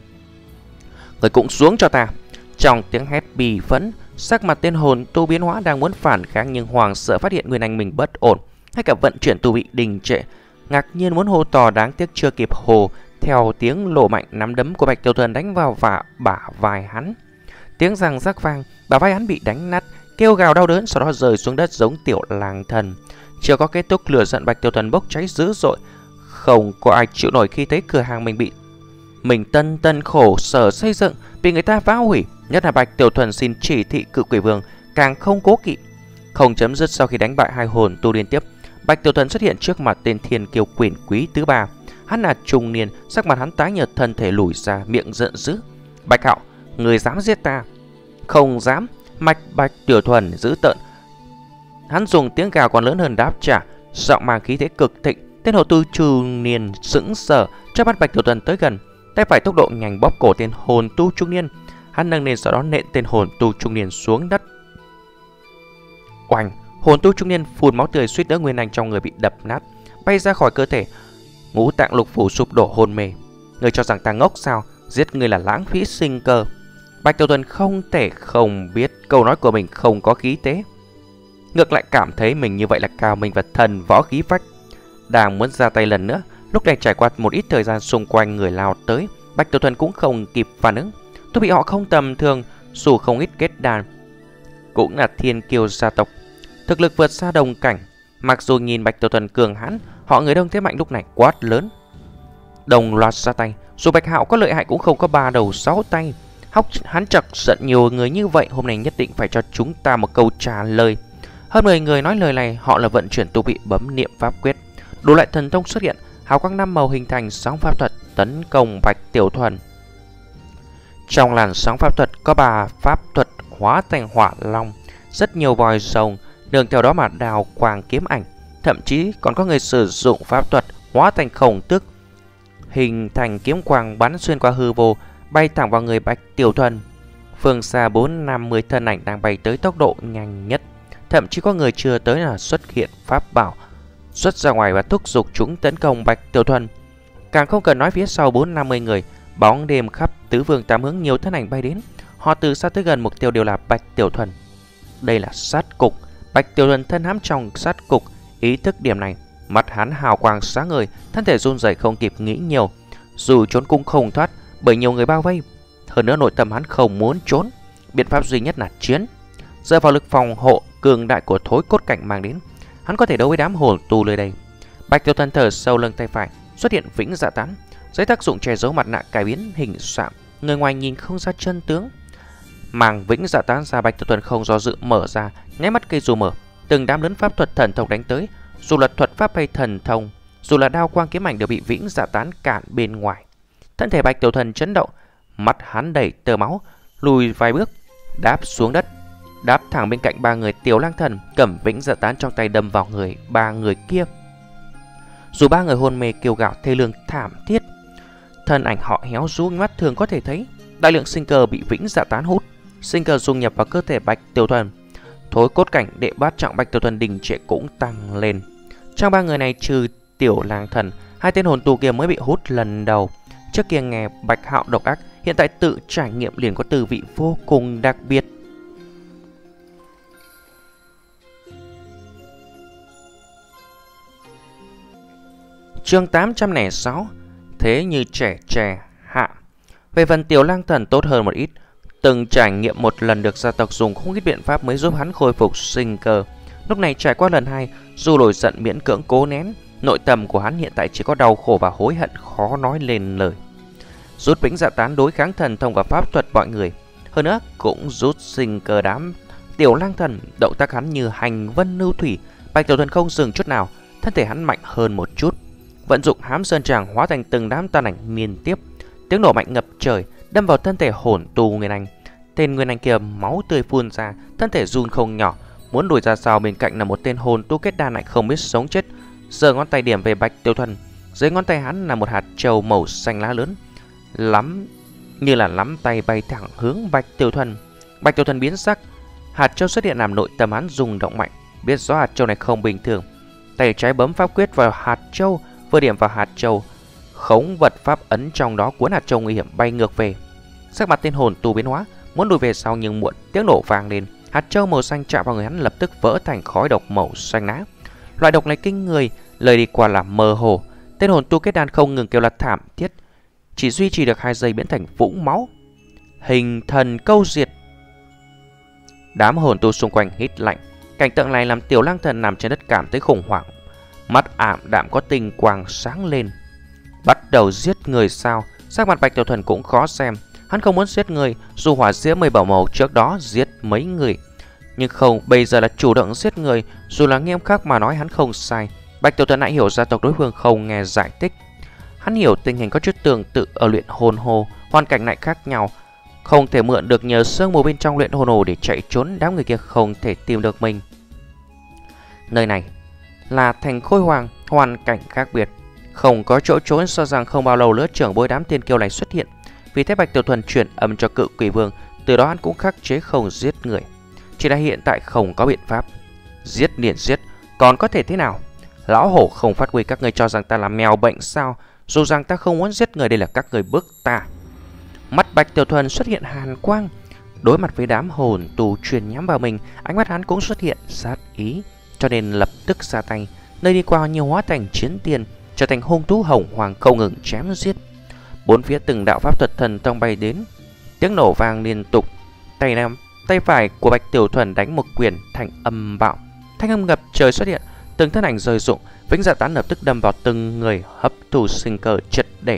Người cũng xuống cho ta. Trong tiếng hét bì phẫn, sắc mặt tên hồn tu biến hóa, đang muốn phản kháng nhưng hoàng sợ phát hiện Nguyên Anh mình bất ổn, hay cả vận chuyển tu bị đình trệ. Ngạc nhiên muốn hô to, đáng tiếc chưa kịp hô. Theo tiếng lổ mạnh, nắm đấm của Bạch Tiểu Thuần đánh vào và bả vai hắn. Tiếng răng rắc vang, bả vai hắn bị đánh nát, kêu gào đau đớn, sau đó rơi xuống đất giống Tiểu Lang Thần. Chưa có kết thúc, lửa giận Bạch Tiểu Thuần bốc cháy dữ dội. Không có ai chịu nổi khi thấy cửa hàng mình bị mình tân tân khổ sở xây dựng bị người ta phá hủy. Nhất là Bạch Tiểu Thuần xin chỉ thị cự quỷ vương càng không cố kỵ. Không chấm dứt, sau khi đánh bại hai hồn tu liên tiếp, Bạch Tiểu Thuần xuất hiện trước mặt tên thiên kiêu quyền quý thứ ba. Hắn là trung niên, sắc mặt hắn tái nhợt, thân thể lùi ra, miệng giận dữ. Bạch Hạo, người dám giết ta? Không dám. Mạch Bạch Tiểu Thuần dữ tợn, hắn dùng tiếng gào còn lớn hơn đáp trả, giọng mang khí thế cực thịnh. Tên hồn tu trung niên sững sờ trước mắt Bạch Tiểu Thuần tới gần, tay phải tốc độ nhanh bóp cổ tên hồn tu trung niên. Hắn nâng lên, sau đó nện tên hồn tu trung niên xuống đất. Oanh! Hồn tu trung niên phun máu tươi, suýt nữa Nguyên Anh trong người bị đập nát, bay ra khỏi cơ thể. Ngũ tạng lục phủ sụp đổ hôn mê. Người cho rằng ta ngốc sao? Giết người là lãng phí sinh cơ. Bạch Tiểu Thuần không thể không biết câu nói của mình không có khí thế, ngược lại cảm thấy mình như vậy là cao mình và thần võ khí phách. Đang muốn ra tay lần nữa, lúc này trải qua một ít thời gian, xung quanh người lao tới, Bạch Tiểu Thuần cũng không kịp phản ứng. Tôi bị họ không tầm thường, dù không ít kết đàn, cũng là thiên kiêu gia tộc, thực lực vượt xa đồng cảnh. Mặc dù nhìn Bạch Tiểu Thuần cường hãn, họ người đông thế mạnh lúc này quát lớn, đồng loạt ra tay. Dù Bạch Hạo có lợi hại cũng không có ba đầu sáu tay. Hóc hắn chọc giận nhiều người như vậy, hôm nay nhất định phải cho chúng ta một câu trả lời. Hơn mười người nói lời này, họ là vận chuyển tu bị, bấm niệm pháp quyết, đủ loại thần thông xuất hiện, hào quang năm màu hình thành sóng pháp thuật tấn công Bạch Tiểu Thuần. Trong làn sóng pháp thuật có ba pháp thuật hóa thành hỏa long, rất nhiều vòi rồng, đường theo đó mà đào quang kiếm ảnh, thậm chí còn có người sử dụng pháp thuật hóa thành khổng tước, hình thành kiếm quang bắn xuyên qua hư vô, bay thẳng vào người Bạch Tiểu Thuần. Phương xa bốn năm mươi thân ảnh đang bay tới tốc độ nhanh nhất, thậm chí có người chưa tới là xuất hiện pháp bảo xuất ra ngoài và thúc giục chúng tấn công Bạch Tiểu Thuần. Càng không cần nói phía sau bốn năm mươi người, bóng đêm khắp tứ phương tám hướng, nhiều thân ảnh bay đến. Họ từ xa tới gần, mục tiêu đều là Bạch Tiểu Thuần. Đây là sát cục. Bạch Tiểu Thuần thân hãm trong sát cục, ý thức điểm này, mắt hắn hào quang sáng ngời, thân thể run rẩy không kịp nghĩ nhiều. Dù trốn cũng không thoát, bởi nhiều người bao vây. Hơn nữa nội tâm hắn không muốn trốn, biện pháp duy nhất là chiến. Dựa vào lực phòng hộ cường đại của thối cốt cảnh mang đến, hắn có thể đấu với đám hồn tu nơi đây. Bạch Tiểu Thuần thở sâu, lưng tay phải xuất hiện vĩnh dạ tán, dưới tác dụng che giấu mặt nạ cải biến hình dạng, người ngoài nhìn không ra chân tướng. Màng vĩnh dạ tán ra, Bạch Tiểu Thuần không do dự mở ra, nháy mắt cây dù mở, từng đám lớn pháp thuật thần thông đánh tới. Dù là thuật pháp hay thần thông, dù là đao quang kiếm ảnh đều bị vĩnh dạ tán cản bên ngoài. Thân thể Bạch Tiểu Thuần chấn động, mắt hắn đầy tơ máu, lùi vài bước, đáp xuống đất, đáp thẳng bên cạnh ba người. Tiểu Lang Thần cầm vĩnh dạ tán trong tay đâm vào người ba người kia. Dù ba người hôn mê kêu gào thê lương thảm thiết, thân ảnh họ héo rũ, mắt thường có thể thấy đại lượng sinh cơ bị vĩnh dạ tán hút. Sinh cơ dung nhập vào cơ thể Bạch Tiểu Thuần. Thối cốt cảnh đệ bát trọng Bạch Tiểu Thuần đình trệ cũng tăng lên. Trong ba người này trừ Tiểu Lang Thần, hai tên hồn tu kia mới bị hút lần đầu. Trước kia nghe Bạch Hạo độc ác, hiện tại tự trải nghiệm liền có tư vị vô cùng đặc biệt. Chương tám trăm lẻ sáu. Thế như trẻ trẻ hạ. Về phần Tiểu Lang Thần tốt hơn một ít, từng trải nghiệm một lần được gia tộc dùng không ít biện pháp mới giúp hắn khôi phục sinh cơ. Lúc này trải qua lần hai, dù nổi giận miễn cưỡng cố nén, nội tâm của hắn hiện tại chỉ có đau khổ và hối hận khó nói lên lời. Rút vĩnh dạ tán đối kháng thần thông và pháp thuật mọi người, hơn nữa cũng rút sinh cơ đám Tiểu Lang Thần. Động tác hắn như hành vân lưu thủy, Bạch Tiểu Thuần không dừng chút nào, thân thể hắn mạnh hơn một chút. Vận dụng hám sơn tràng hóa thành từng đám tàn ảnh liên tiếp, tiếng nổ mạnh ngập trời đâm vào thân thể hồn tu Nguyên Anh. Tên Nguyên Anh kia máu tươi phun ra, thân thể run không nhỏ, muốn đuổi ra sau. Bên cạnh là một tên hồn tu kết đan lại không biết sống chết, giơ ngón tay điểm về Bạch Tiểu Thuần. Dưới ngón tay hắn là một hạt châu màu xanh lá lớn, lắm như là nắm tay bay thẳng hướng Bạch Tiểu Thuần. Bạch Tiểu Thuần biến sắc, hạt châu xuất hiện làm nội tâm hắn rung động mạnh, biết rõ hạt châu này không bình thường. Tay trái bấm pháp quyết vào hạt châu, vừa điểm vào hạt châu, khống vật pháp ấn trong đó cuốn hạt châu nguy hiểm bay ngược về. Sắc mặt tên hồn tu biến hóa, muốn lùi về sau nhưng muộn, tiếng nổ vang lên, hạt châu màu xanh chạm vào người hắn lập tức vỡ thành khói độc màu xanh lá. Loại độc này kinh người, lời đi qua là mơ hồ. Tên hồn tu kết đan không ngừng kêu là thảm thiết, chỉ duy trì được hai giây biến thành vũng máu. Hình thần câu diệt. Đám hồn tu xung quanh hít lạnh. Cảnh tượng này làm Tiểu Lang Thần nằm trên đất cảm thấy khủng hoảng, mắt ảm đạm có tinh quang sáng lên. Bắt đầu giết người sao? Sắc mặt Bạch Tiểu Thuần cũng khó xem. Hắn không muốn giết người, dù hỏa diễm mây bảo màu trước đó giết mấy người, nhưng không, bây giờ là chủ động giết người. Dù là nghiêm khắc mà nói hắn không sai. Bạch Tiểu Thuần đã hiểu gia tộc đối phương không nghe giải thích. Hắn hiểu tình hình có chút tương tự ở luyện hồn hồ, hoàn cảnh lại khác nhau, không thể mượn được nhờ sương mù bên trong luyện hồn hồ để chạy trốn. Đám người kia không thể tìm được mình. Nơi này là thành Khôi Hoàng, hoàn cảnh khác biệt, không có chỗ trốn. So rằng không bao lâu lứa trưởng bối đám tiên kiêu này xuất hiện, vì thế Bạch Tiểu Thuần chuyển âm cho Cự Quỷ Vương, từ đó hắn cũng khắc chế không giết người. Chỉ là hiện tại không có biện pháp, giết liền giết, còn có thể thế nào? Lão hổ không phát huy, các người cho rằng ta là mèo bệnh sao? Dù rằng ta không muốn giết người, đây là các người bức ta. Mắt Bạch Tiểu Thuần xuất hiện hàn quang, đối mặt với đám hồn tù truyền nhắm vào mình, ánh mắt hắn cũng xuất hiện sát ý, cho nên lập tức ra tay. Nơi đi qua nhiều hóa thành chiến tiền, trở thành hung thú hồng hoàng không ngừng chém giết. Bốn phía từng đạo pháp thuật thần thông bay đến, tiếng nổ vang liên tục. Tay nam, tay phải của Bạch Tiểu Thuần đánh một quyền thành âm bạo, thanh âm ngập trời xuất hiện, từng thân ảnh rơi rụng. Vĩnh dạ tán lập tức đâm vào từng người, hấp thu sinh cơ triệt để,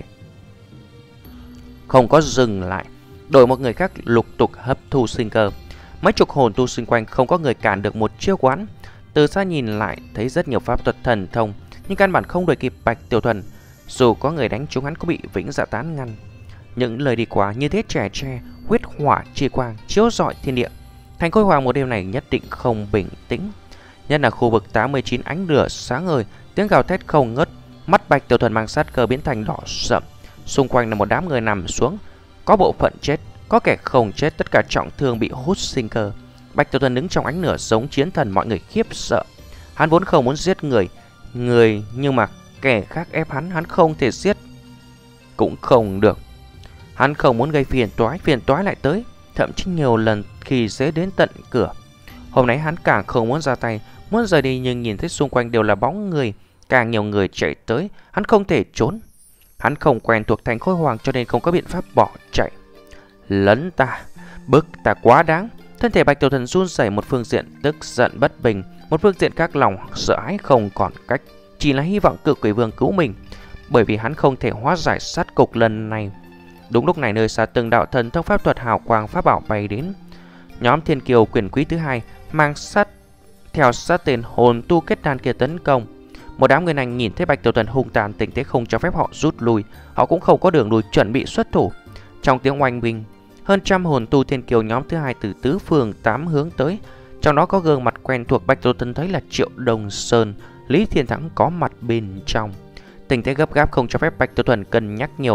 không có dừng lại. Đổi một người khác lục tục hấp thu sinh cơ. Mấy chục hồn tu xung quanh không có người cản được một chiêu quán. Từ xa nhìn lại thấy rất nhiều pháp thuật thần thông, nhưng căn bản không đuổi kịp Bạch Tiểu Thuần. Dù có người đánh trúng hắn cũng bị Vĩnh Dạ Tán ngăn. Những lời đi qua như thế trẻ tre, huyết hỏa chi quang chiếu rọi thiên địa. Thành Khôi Hoàng một đêm này nhất định không bình tĩnh. Nhất là khu vực tám mươi chín ánh lửa sáng ngời, tiếng gào thét không ngớt. Mắt Bạch Tiểu Thuần mang sát cơ biến thành đỏ sậm. Xung quanh là một đám người nằm xuống, có bộ phận chết, có kẻ không chết, tất cả trọng thương bị hút sinh cơ. Bạch Tiểu Thuần đứng trong ánh lửa giống chiến thần, mọi người khiếp sợ. Hắn vốn không muốn giết người, người nhưng mà kẻ khác ép hắn, hắn không thể giết cũng không được. Hắn không muốn gây phiền toái, phiền toái lại tới, thậm chí nhiều lần khi dễ đến tận cửa. Hôm nay hắn càng không muốn ra tay, muốn rời đi, nhưng nhìn thấy xung quanh đều là bóng người, càng nhiều người chạy tới, hắn không thể trốn. Hắn không quen thuộc Thành Khôi Hoàng cho nên không có biện pháp bỏ chạy. Lấn ta, bức ta quá đáng. Thân thể Bạch Tiểu Thuần run rẩy, một phương diện tức giận bất bình, một phương diện các lòng sợ hãi không còn cách, chỉ là hy vọng Cự Quỷ Vương cứu mình, bởi vì hắn không thể hóa giải sát cục lần này. Đúng lúc này, nơi xa từng đạo thần thông pháp thuật hào quang pháp bảo bay đến. Nhóm Thiên Kiều quyền quý thứ hai mang sát theo sát tên hồn tu kết đan kia tấn công. Một đám người này nhìn thấy Bạch Tiểu Thuần hung tàn, tình thế không cho phép họ rút lui, họ cũng không có đường lui, chuẩn bị xuất thủ. Trong tiếng oanh minh, hơn trăm hồn tu Thiên Kiều nhóm thứ hai từ tứ phương tám hướng tới, trong đó có gương mặt quen thuộc. Bạch Tiểu Thuần thấy là Triệu Đông Sơn, Lý Thiên Thắng có mặt bên trong. Tình thế gấp gáp không cho phép Bạch Tiểu Thuần cân nhắc nhiều.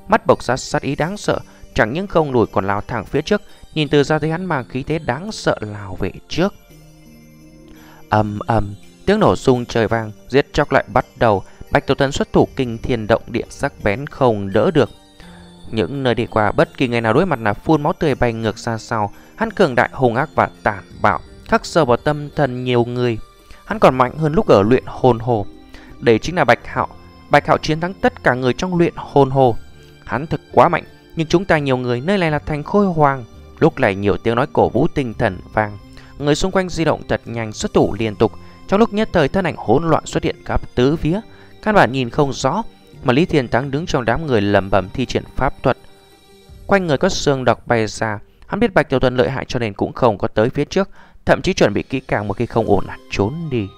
mắt bộc ra sát ý đáng sợ, chẳng những không lùi còn lao thẳng phía trước. Nhìn từ xa thấy hắn mang khí thế đáng sợ lao về trước. Ầm ầm, tiếng nổ sung trời vang, giết chóc lại bắt đầu. Bạch Tiểu Thuần xuất thủ kinh thiên động địa, sắc bén không đỡ được. Những nơi đi qua, bất kỳ người nào đối mặt là phun máu tươi bay ngược ra sau. Hắn cường đại, hung ác và tàn bạo, khắc sâu vào tâm thần nhiều người. Hắn còn mạnh hơn lúc ở luyện hồn hồ. Đây chính là Bạch Hạo. Bạch Hạo chiến thắng tất cả người trong luyện hồn hồ. Hắn thực quá mạnh, nhưng chúng ta nhiều người, nơi này là thành Khôi Hoàng. Lúc này nhiều tiếng nói cổ vũ tinh thần vang. Người xung quanh di động thật nhanh, xuất thủ liên tục. Trong lúc nhất thời, thân ảnh hỗn loạn xuất hiện khắp tứ phía, căn bản nhìn không rõ. Mà Lý Thiên Thắng đứng trong đám người lẩm bẩm thi triển pháp thuật. Quanh người có xương độc bay ra. Hắn biết Bạch Tiểu Thuần lợi hại cho nên cũng không có tới phía trước, thậm chí chuẩn bị kỹ càng, một khi không ổn là trốn đi.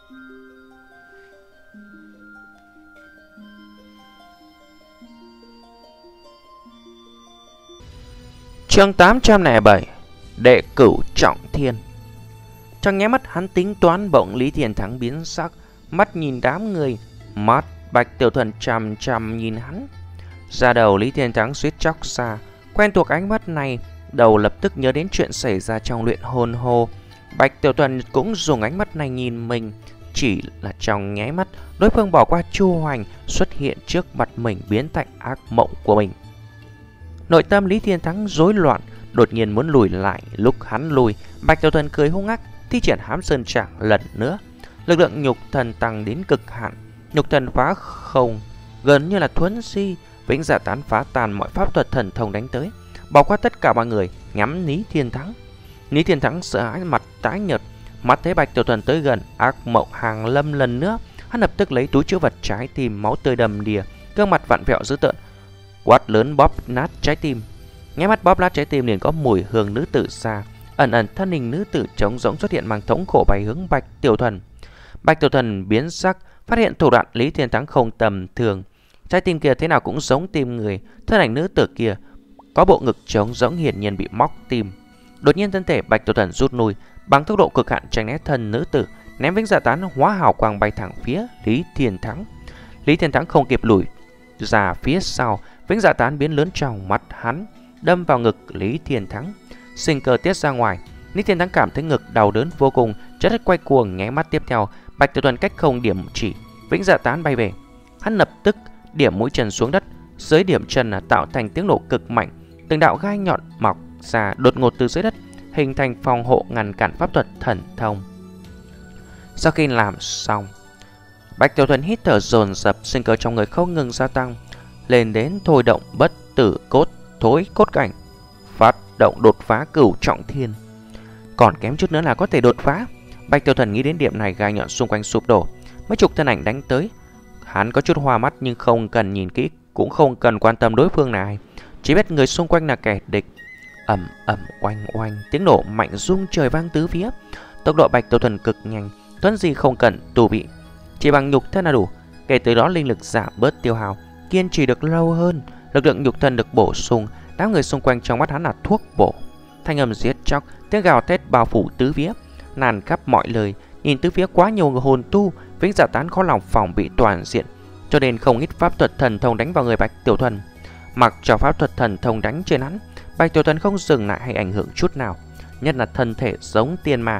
Chương tám trăm lẻ bảy, Đệ Cửu Trọng Thiên. Trong nháy mắt hắn tính toán, bỗng Lý Thiên Thắng biến sắc, mắt nhìn đám người. Mắt Bạch Tiểu Thuần chằm chằm nhìn hắn. Ra đầu Lý Thiên Thắng suýt chóc xa. Quen thuộc ánh mắt này, đầu lập tức nhớ đến chuyện xảy ra trong luyện hồn hồ. Bạch Tiểu Thuần cũng dùng ánh mắt này nhìn mình. Chỉ là trong nháy mắt, đối phương bỏ qua Chu Hoành, xuất hiện trước mặt mình, biến thành ác mộng của mình. Nội tâm Lý Thiên Thắng rối loạn, đột nhiên muốn lùi lại. Lúc hắn lùi, Bạch Tiểu Thuần cười hung ác, thi triển Hám Sơn Trảm lần nữa. Lực lượng nhục thần tăng đến cực hạn, nhục thần phá không, gần như là thuấn di, vĩnh dạ tán phá tàn mọi pháp thuật thần thông đánh tới, bỏ qua tất cả mọi người, nhắm Lý Thiên Thắng. Lý Thiên Thắng sợ hãi, mặt tái nhợt, mắt thấy Bạch Tiểu Thuần tới gần, ác mộng hàng lâm lần nữa. Hắn lập tức lấy túi trữ vật trái tim, máu tươi đầm đìa, gương mặt vặn vẹo dữ tợn, quát lớn bóp nát trái tim. Nháy mắt bóp nát trái tim liền có mùi hương nữ tử xa. Ẩn ẩn thân hình nữ tử trống rỗng xuất hiện, mang thống khổ bay hướng Bạch Tiểu Thuần. Bạch Tiểu Thuần biến sắc, phát hiện thủ đoạn Lý Thiên Thắng không tầm thường. Trái tim kia thế nào cũng giống tim người. Thân ảnh nữ tử kia có bộ ngực trống rỗng, hiển nhiên bị móc tim. Đột nhiên thân thể Bạch Tiểu Thuần rút lui, bằng tốc độ cực hạn tránh né thân nữ tử, ném vĩnh dạ tán hóa hào quang bay thẳng phía Lý Thiên Thắng. Lý Thiên Thắng không kịp lùi ra phía sau, vĩnh dạ tán biến lớn trong mắt hắn, đâm vào ngực Lý Thiên Thắng, sinh cơ tiết ra ngoài. Lý Thiên Thắng cảm thấy ngực đau đớn vô cùng, trái đất quay cuồng. Nháy mắt tiếp theo, Bạch Tiểu Thuần cách không điểm chỉ, vĩnh dạ tán bay về. Hắn lập tức điểm mũi chân xuống đất, dưới điểm chân là tạo thành tiếng nổ cực mạnh, từng đạo gai nhọn mọc ra đột ngột từ dưới đất, hình thành phòng hộ ngăn cản pháp thuật thần thông. Sau khi làm xong, Bạch Tiểu Thuần hít thở dồn dập, sinh cơ trong người không ngừng gia tăng, lên đến thôi động bất tử cốt thối cốt cảnh, phát động đột phá cửu trọng thiên. Còn kém chút nữa là có thể đột phá. Bạch Tiểu Thuần nghĩ đến điểm này, gai nhọn xung quanh sụp đổ, mấy chục thân ảnh đánh tới. Hắn có chút hoa mắt nhưng không cần nhìn kỹ, cũng không cần quan tâm đối phương là ai, chỉ biết người xung quanh là kẻ địch. Ầm ầm oanh oanh, tiếng nổ mạnh rung trời vang tứ phía. Tốc độ Bạch Tiểu Thuần cực nhanh, tuấn gì không cần tù bị, chỉ bằng nhục thân là đủ. Kể từ đó linh lực giảm bớt tiêu hao, kiên trì được lâu hơn, lực lượng nhục thân được bổ sung. Đám người xung quanh trong mắt hắn là thuốc bổ. Thanh âm giết chóc, tiếng gào thét bao phủ tứ phía, nàn khắp mọi lời. Nhìn tứ phía quá nhiều người hồn tu, vĩnh dạ tán khó lòng phòng bị toàn diện, cho nên không ít pháp thuật thần thông đánh vào người Bạch Tiểu Thuần. Mặc cho pháp thuật thần thông đánh trên hắn, Bạch Tiểu Thuần không dừng lại hay ảnh hưởng chút nào, nhất là thân thể giống tiên ma.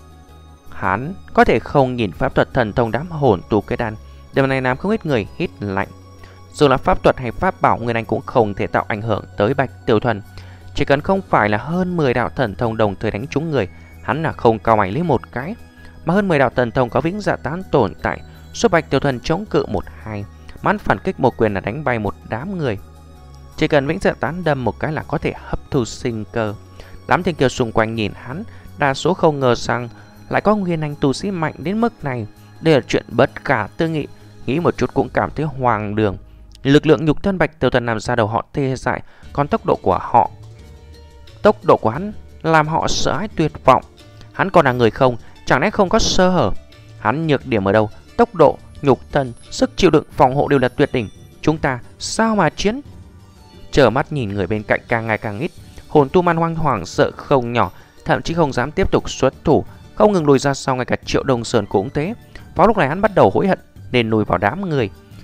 Hắn có thể không nhìn pháp thuật thần thông đám hồn tu cái đan, điều này làm không ít người hít lạnh. Dù là pháp thuật hay pháp bảo, người này cũng không thể tạo ảnh hưởng tới Bạch Tiểu Thuần. Chỉ cần không phải là hơn mười đạo thần thông đồng thời đánh trúng người, hắn là không cao mày lấy một cái. Mà hơn mười đạo thần thông có vĩnh dạ tán tồn tại, giúp Bạch Tiểu Thuần chống cự một hai, mãn phản kích một quyền là đánh bay một đám người. Chỉ cần vĩnh dạ tán đâm một cái là có thể hấp thu sinh cơ. Đám thiên kiêu xung quanh nhìn hắn, đa số không ngờ rằng lại có nguyên anh tu sĩ mạnh đến mức này. Đây là chuyện bất khả tư nghị, nghĩ một chút cũng cảm thấy hoang đường. Lực lượng nhục thân Bạch Tiểu Thuần làm ra đầu họ tê dại, còn tốc độ của họ, tốc độ của hắn làm họ sợ hãi tuyệt vọng. Hắn còn là người không, chẳng lẽ không có sơ hở? Hắn nhược điểm ở đâu? Tốc độ, nhục thân, sức chịu đựng, phòng hộ đều là tuyệt đỉnh. Chúng ta sao mà chiến? Trở mắt nhìn người bên cạnh càng ngày càng ít, hồn tu man hoang hoảng sợ không nhỏ, thậm chí không dám tiếp tục xuất thủ, không ngừng lùi ra sau. Ngay cả Triệu Đông Sơn cũng thế. Vào lúc này hắn bắt đầu hối hận nên lùi vào đám người.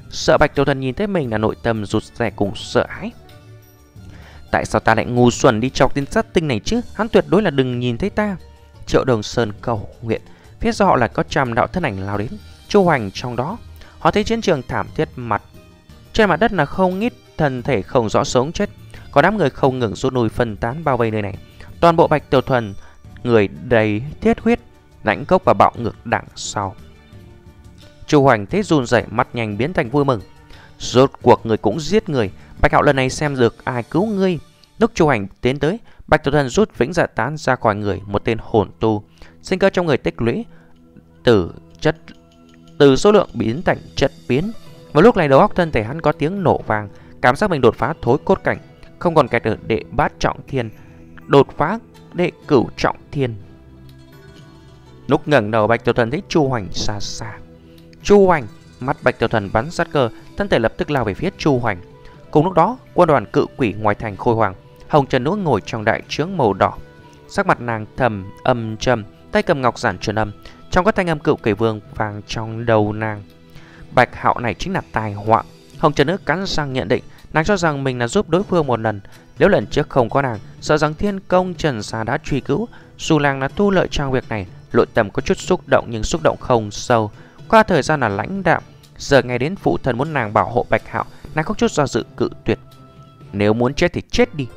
Sợ Bạch Tiểu Thuần nhìn thấy mình là nội tâm rụt rè cùng sợ hãi. Tại sao ta lại ngu xuẩn đi chọc tên sát tinh này chứ? Hắn tuyệt đối là đừng nhìn thấy ta. Triệu Đồng Sơn cầu nguyện. Phía sau họ là có trăm đạo thân ảnh lao đến, Chu Hoành trong đó. Họ thấy chiến trường thảm thiết, mặt trên mặt đất là không ít thân thể không rõ sống chết, có đám người không ngừng rút lui phân tán bao vây nơi này. Toàn bộ Bạch Tiểu Thuần người đầy thiết huyết, lãnh cốc và bạo ngược đằng sau. Chu Hoành thấy run rẩy, mắt nhanh biến thành vui mừng. Rốt cuộc người cũng giết người, Bạch Hạo lần này xem được ai cứu ngươi. Lúc Chu Hoành tiến tới, Bạch Tiểu Thuần rút vĩnh dạ tán ra khỏi người, một tên hồn tu, sinh cơ trong người tích lũy từ chất từ số lượng biến thành chất biến. Vào lúc này đầu óc thân thể hắn có tiếng nổ vang, cảm giác mình đột phá thối cốt cảnh, không còn kẹt ở đệ bát trọng thiên, đột phá đệ cửu trọng thiên. Lúc ngẩng đầu, Bạch Tiểu Thuần thấy Chu Hoành xa xa. Chu Hoành, mắt Bạch Tiểu Thuần bắn sát cơ, thân thể lập tức lao về phía Chu Hoành. Cùng lúc đó, quân đoàn cự quỷ ngoài thành Khôi Hoàng, Hồng Trần Nữ ngồi trong đại trướng màu đỏ, sắc mặt nàng thầm âm trầm, tay cầm ngọc giản truyền âm, trong các thanh âm cựu quỷ vương vang trong đầu nàng. Bạch Hạo này chính là tai họa. Hồng Trần Nữ cắn răng nhận định, nàng cho rằng mình là giúp đối phương một lần, nếu lần trước không có nàng, sợ rằng Thiên Công Trần Xà đã truy cứu. Dù nàng là thu lợi trong việc này, nội tâm có chút xúc động nhưng xúc động không sâu. Qua thời gian là lãnh đạm, giờ nghe đến phụ thân muốn nàng bảo hộ Bạch Hạo, nàng không chút do dự cự tuyệt. Nếu muốn chết thì chết đi.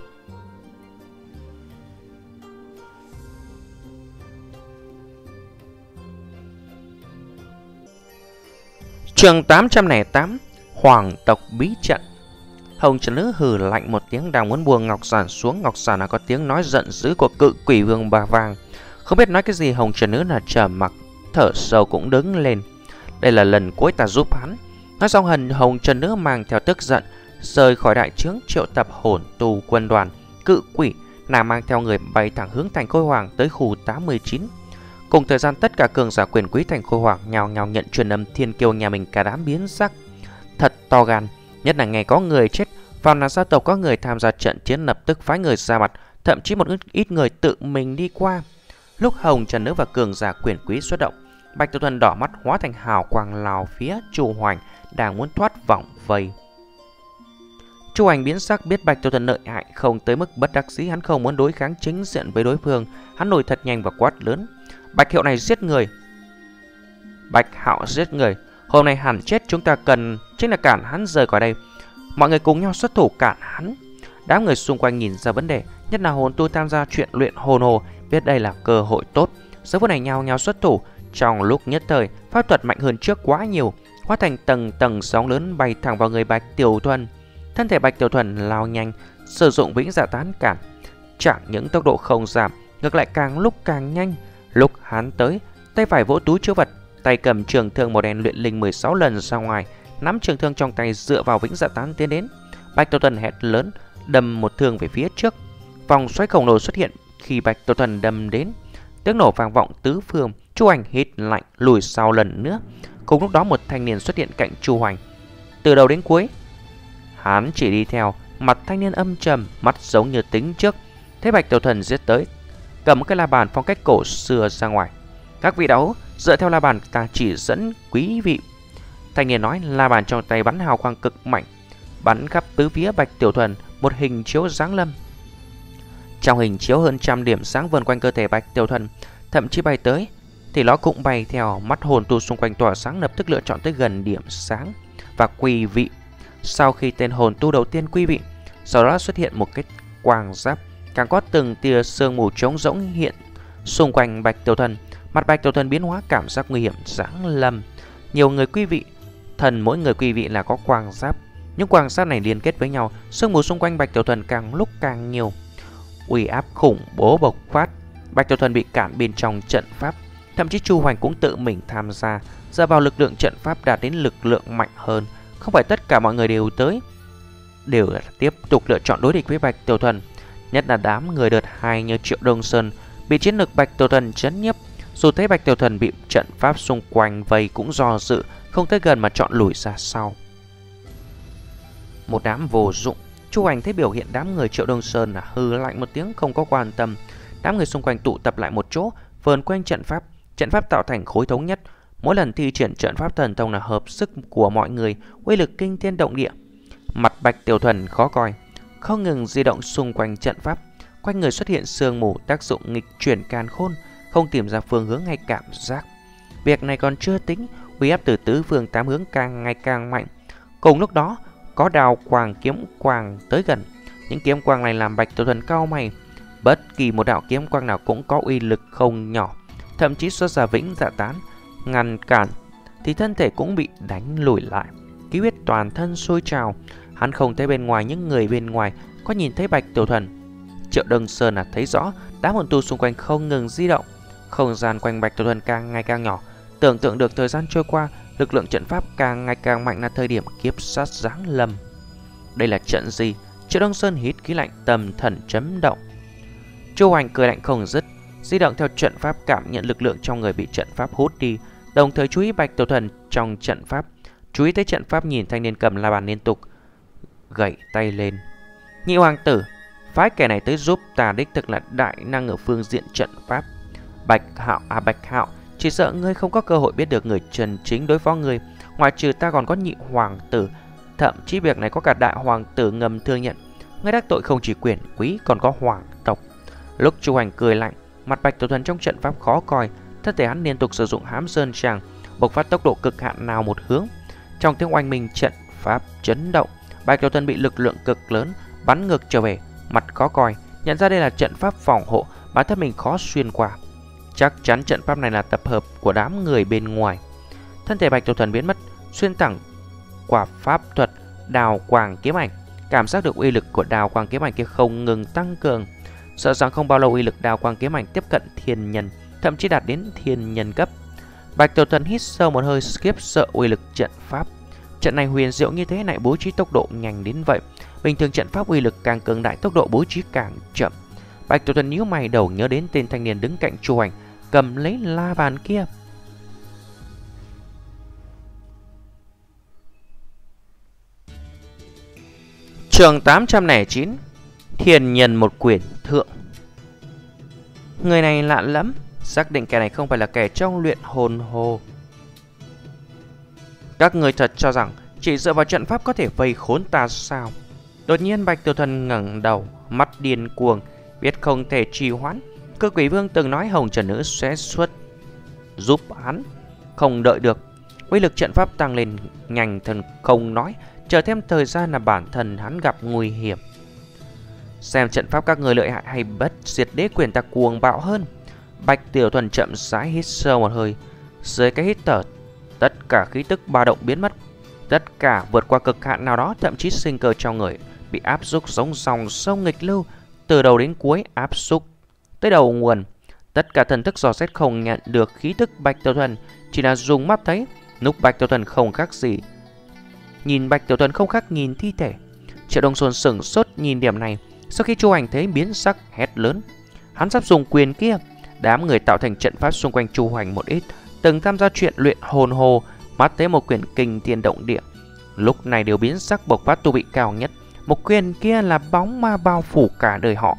Chương tám trăm lẻ tám, Hoàng tộc bí trận. Hồng Trần Nữ hừ lạnh một tiếng, đang muốn buông ngọc giản xuống. Ngọc giản là có tiếng nói giận dữ của cự quỷ vương bà vàng. Không biết nói cái gì, Hồng Trần Nữ là trầm mặc, thở sâu cũng đứng lên. Đây là lần cuối ta giúp hắn. Nói xong hần Hồng Trần Nữ mang theo tức giận rời khỏi đại trướng, triệu tập hồn tù quân đoàn cự quỷ. Nàng mang theo người bay thẳng hướng thành Khôi Hoàng tới khu tám mươi chín. Cùng thời gian, tất cả cường giả quyền quý thành Khôi Hoàng nhào nhào nhận truyền âm thiên kiêu nhà mình, cả đám biến sắc. Thật to gan, nhất là nghe có người chết, vào là gia tộc có người tham gia trận chiến lập tức phái người ra mặt, thậm chí một ít người tự mình đi qua. Lúc Hồng Trần Nữ và cường giả quyền quý xuất động, Bạch Tiểu Thuần đỏ mắt hóa thành hào quang lao phía Chu Hoành đang muốn thoát vòng vây. Chu Hoành biến sắc, biết Bạch Tiểu Thuần lợi hại không tới mức bất đắc dĩ, hắn không muốn đối kháng chính diện với đối phương. Hắn nổi thật nhanh và quát lớn: Bạch Hiệu này giết người! Bạch Hạo giết người! Hôm nay hẳn chết, chúng ta cần chính là cản hắn rời khỏi đây. Mọi người cùng nhau xuất thủ cản hắn. Đám người xung quanh nhìn ra vấn đề, nhất là hồn tu tham gia chuyện luyện hồn hồ, biết đây là cơ hội tốt. Giờ phút này nhao nhao xuất thủ. Trong lúc nhất thời, pháp thuật mạnh hơn trước quá nhiều, hóa thành tầng tầng sóng lớn bay thẳng vào người Bạch Tiểu Thuần. Thân thể Bạch Tiểu Thuần lao nhanh, sử dụng vĩnh dạ tán cản. Chẳng những tốc độ không giảm, ngược lại càng lúc càng nhanh. Lúc hắn tới, tay phải vỗ túi chứa vật, tay cầm trường thương màu đen luyện linh mười sáu lần ra ngoài, nắm trường thương trong tay dựa vào vĩnh dạ tán tiến đến. Bạch Tiểu Thuần hét lớn, đâm một thương về phía trước. Vòng xoáy khổng lồ xuất hiện khi Bạch Tiểu Thuần đâm đến, tiếng nổ vang vọng tứ phương. Chu Hoành hít lạnh lùi sau lần nữa. Cùng lúc đó một thanh niên xuất hiện cạnh Chu Hoành. Từ đầu đến cuối hắn chỉ đi theo, mặt thanh niên âm trầm, mắt giống như tính trước. Thấy Bạch Tiểu Thuần giết tới, cầm một cái la bàn phong cách cổ xưa ra ngoài. Các vị đạo hữu, dựa theo la bàn ta chỉ dẫn quý vị. Thanh niên nói, la bàn trong tay bắn hào quang cực mạnh, bắn khắp tứ phía Bạch Tiểu Thuần. Một hình chiếu giáng lâm. Trong hình chiếu hơn trăm điểm sáng vần quanh cơ thể Bạch Tiểu Thuần, thậm chí bay tới thì nó cũng bay theo. Mắt hồn tu xung quanh tỏa sáng, lập tức lựa chọn tới gần điểm sáng và quy vị. Sau khi tên hồn tu đầu tiên quy vị, sau đó xuất hiện một cái quang giáp, càng có từng tia sương mù trống rỗng hiện xung quanh Bạch Tiểu Thuần. Mặt Bạch Tiểu Thuần biến hóa, cảm giác nguy hiểm giáng lâm. Nhiều người quy vị, thần mỗi người quy vị là có quang giáp. Những quang giáp này liên kết với nhau, sương mù xung quanh Bạch Tiểu Thuần càng lúc càng nhiều. Uy áp khủng bố bộc phát. Bạch Tiểu Thuần bị cản bên trong trận pháp. Thậm chí Chu Hoành cũng tự mình tham gia, dựa vào lực lượng trận pháp đạt đến lực lượng mạnh hơn. Không phải tất cả mọi người đều tới, đều tiếp tục lựa chọn đối địch với Bạch Tiểu Thuần. Nhất là đám người đợt hai như Triệu Đông Sơn bị chiến lực Bạch Tiểu Thuần chấn nhiếp. Dù thấy Bạch Tiểu Thuần bị trận pháp xung quanh vây cũng do dự, không tới gần mà chọn lùi ra sau. Một đám vô dụng. Chu Hoành thấy biểu hiện đám người Triệu Đông Sơn là hừ lạnh một tiếng, không có quan tâm. Đám người xung quanh tụ tập lại một chỗ, vờn quanh trận pháp. Trận pháp tạo thành khối thống nhất, Mỗi lần thi triển trận pháp thần thông là hợp sức của mọi người, uy lực kinh thiên động địa. Mặt Bạch Tiểu Thuần khó coi, không ngừng di động xung quanh trận pháp. Quanh người xuất hiện sương mù tác dụng nghịch chuyển càn khôn, không tìm ra phương hướng hay cảm giác. Việc này còn chưa tính, uy áp từ tứ phương tám hướng càng ngày càng mạnh. Cùng lúc đó, có đào quang kiếm quang tới gần. Những kiếm quang này làm Bạch Tiểu Thuần cau mày. Bất kỳ một đạo kiếm quang nào cũng có uy lực không nhỏ, thậm chí xuất ra vĩnh dạ tán, ngăn cản thì thân thể cũng bị đánh lùi lại. Khí huyết toàn thân sôi trào, hắn không thấy bên ngoài những người bên ngoài có nhìn thấy Bạch Tiểu Thuần. Triệu Đông Sơn là thấy rõ, đám hồn tu xung quanh không ngừng di động, không gian quanh Bạch Tiểu Thuần càng ngày càng nhỏ. Tưởng tượng được thời gian trôi qua, lực lượng trận pháp càng ngày càng mạnh là thời điểm kiếp sát giáng lâm. Đây là trận gì? Triệu Đông Sơn hít khí lạnh, tâm thần chấn động. Chu Hoành cười lạnh không dứt, di động theo trận pháp cảm nhận lực lượng trong người bị trận pháp hút đi, đồng thời chú ý Bạch Tiểu Thuần trong trận pháp. Chú ý tới trận pháp, nhìn thanh niên cầm la bàn liên tục gẩy tay lên. Nhị hoàng tử, phái kẻ này tới giúp ta, đích thực là đại năng ở phương diện trận pháp. Bạch Hạo à Bạch Hạo, chỉ sợ ngươi không có cơ hội biết được người chân chính đối phó ngươi. Ngoài trừ ta còn có nhị hoàng tử, thậm chí việc này có cả đại hoàng tử ngầm thừa nhận. Ngươi đắc tội không chỉ quyền quý còn có hoàng tộc. Lúc Chu Hoành cười lạnh, mặt Bạch Tiểu Thuần trong trận pháp khó coi, thân thể hắn liên tục sử dụng hám sơn tràng, bộc phát tốc độ cực hạn nào một hướng. Trong tiếng oanh minh trận pháp chấn động, Bạch Tiểu Thuần bị lực lượng cực lớn bắn ngược trở về, mặt khó coi, nhận ra đây là trận pháp phòng hộ, bản thân mình khó xuyên qua. Chắc chắn trận pháp này là tập hợp của đám người bên ngoài. Thân thể Bạch Tiểu Thuần biến mất, xuyên thẳng qua pháp thuật đào quang kiếm ảnh. Cảm giác được uy lực của đào quang kiếm ảnh kia không ngừng tăng cường. Sợ rằng không bao lâu uy lực đào quang kiếm ảnh tiếp cận thiên nhân, thậm chí đạt đến thiên nhân cấp. Bạch Tiểu Thuần hít sâu một hơi, khiếp sợ uy lực trận pháp. Trận này huyền diệu như thế này bố trí tốc độ nhanh đến vậy. Bình thường trận pháp uy lực càng cường đại, tốc độ bố trí càng chậm. Bạch Tiểu Thuần nhíu mày, đầu nhớ đến tên thanh niên đứng cạnh Chu Hoành cầm lấy la bàn kia. Chương tám trăm lẻ chín, Thiên Nhân một quyển thượng. Người này lạ lẫm, xác định kẻ này không phải là kẻ trong luyện hồn hồ. Các người thật cho rằng chỉ dựa vào trận pháp có thể vây khốn ta sao? Đột nhiên Bạch Tiểu Thuần ngẩng đầu, mắt điên cuồng, biết không thể trì hoãn. Cơ Quỷ Vương từng nói Hồng Trần Nữ sẽ xuất giúp hắn, không đợi được. Uy lực trận pháp tăng lên nhanh, thần không nói, chờ thêm thời gian là bản thân hắn gặp nguy hiểm. Xem trận pháp các người lợi hại hay Bất Diệt Đế Quyền ta cuồng bạo hơn. Bạch Tiểu Thuần chậm rãi hít sâu một hơi. Dưới cái hít thở, tất cả khí tức ba động biến mất. Tất cả vượt qua cực hạn nào đó, thậm chí sinh cơ trong người bị áp xúc giống dòng sông nghịch lưu, từ đầu đến cuối áp xúc tới đầu nguồn. Tất cả thần thức dò xét không nhận được khí tức Bạch Tiểu Thuần, chỉ là dùng mắt thấy. Lúc Bạch Tiểu Thuần không khác gì, nhìn Bạch Tiểu Thuần không khác nhìn thi thể. Triệu Đông Sơn sửng sốt nhìn điểm này. Sau khi Chu Hoành thấy biến sắc, hét lớn. Hắn sắp dùng quyền kia. Đám người tạo thành trận pháp xung quanh Chu Hoành một ít từng tham gia chuyện luyện hồn hồ, mắt thấy một quyền kinh thiên động địa, lúc này đều biến sắc, bộc phát tu vị cao nhất. Một quyền kia là bóng ma bao phủ cả đời họ.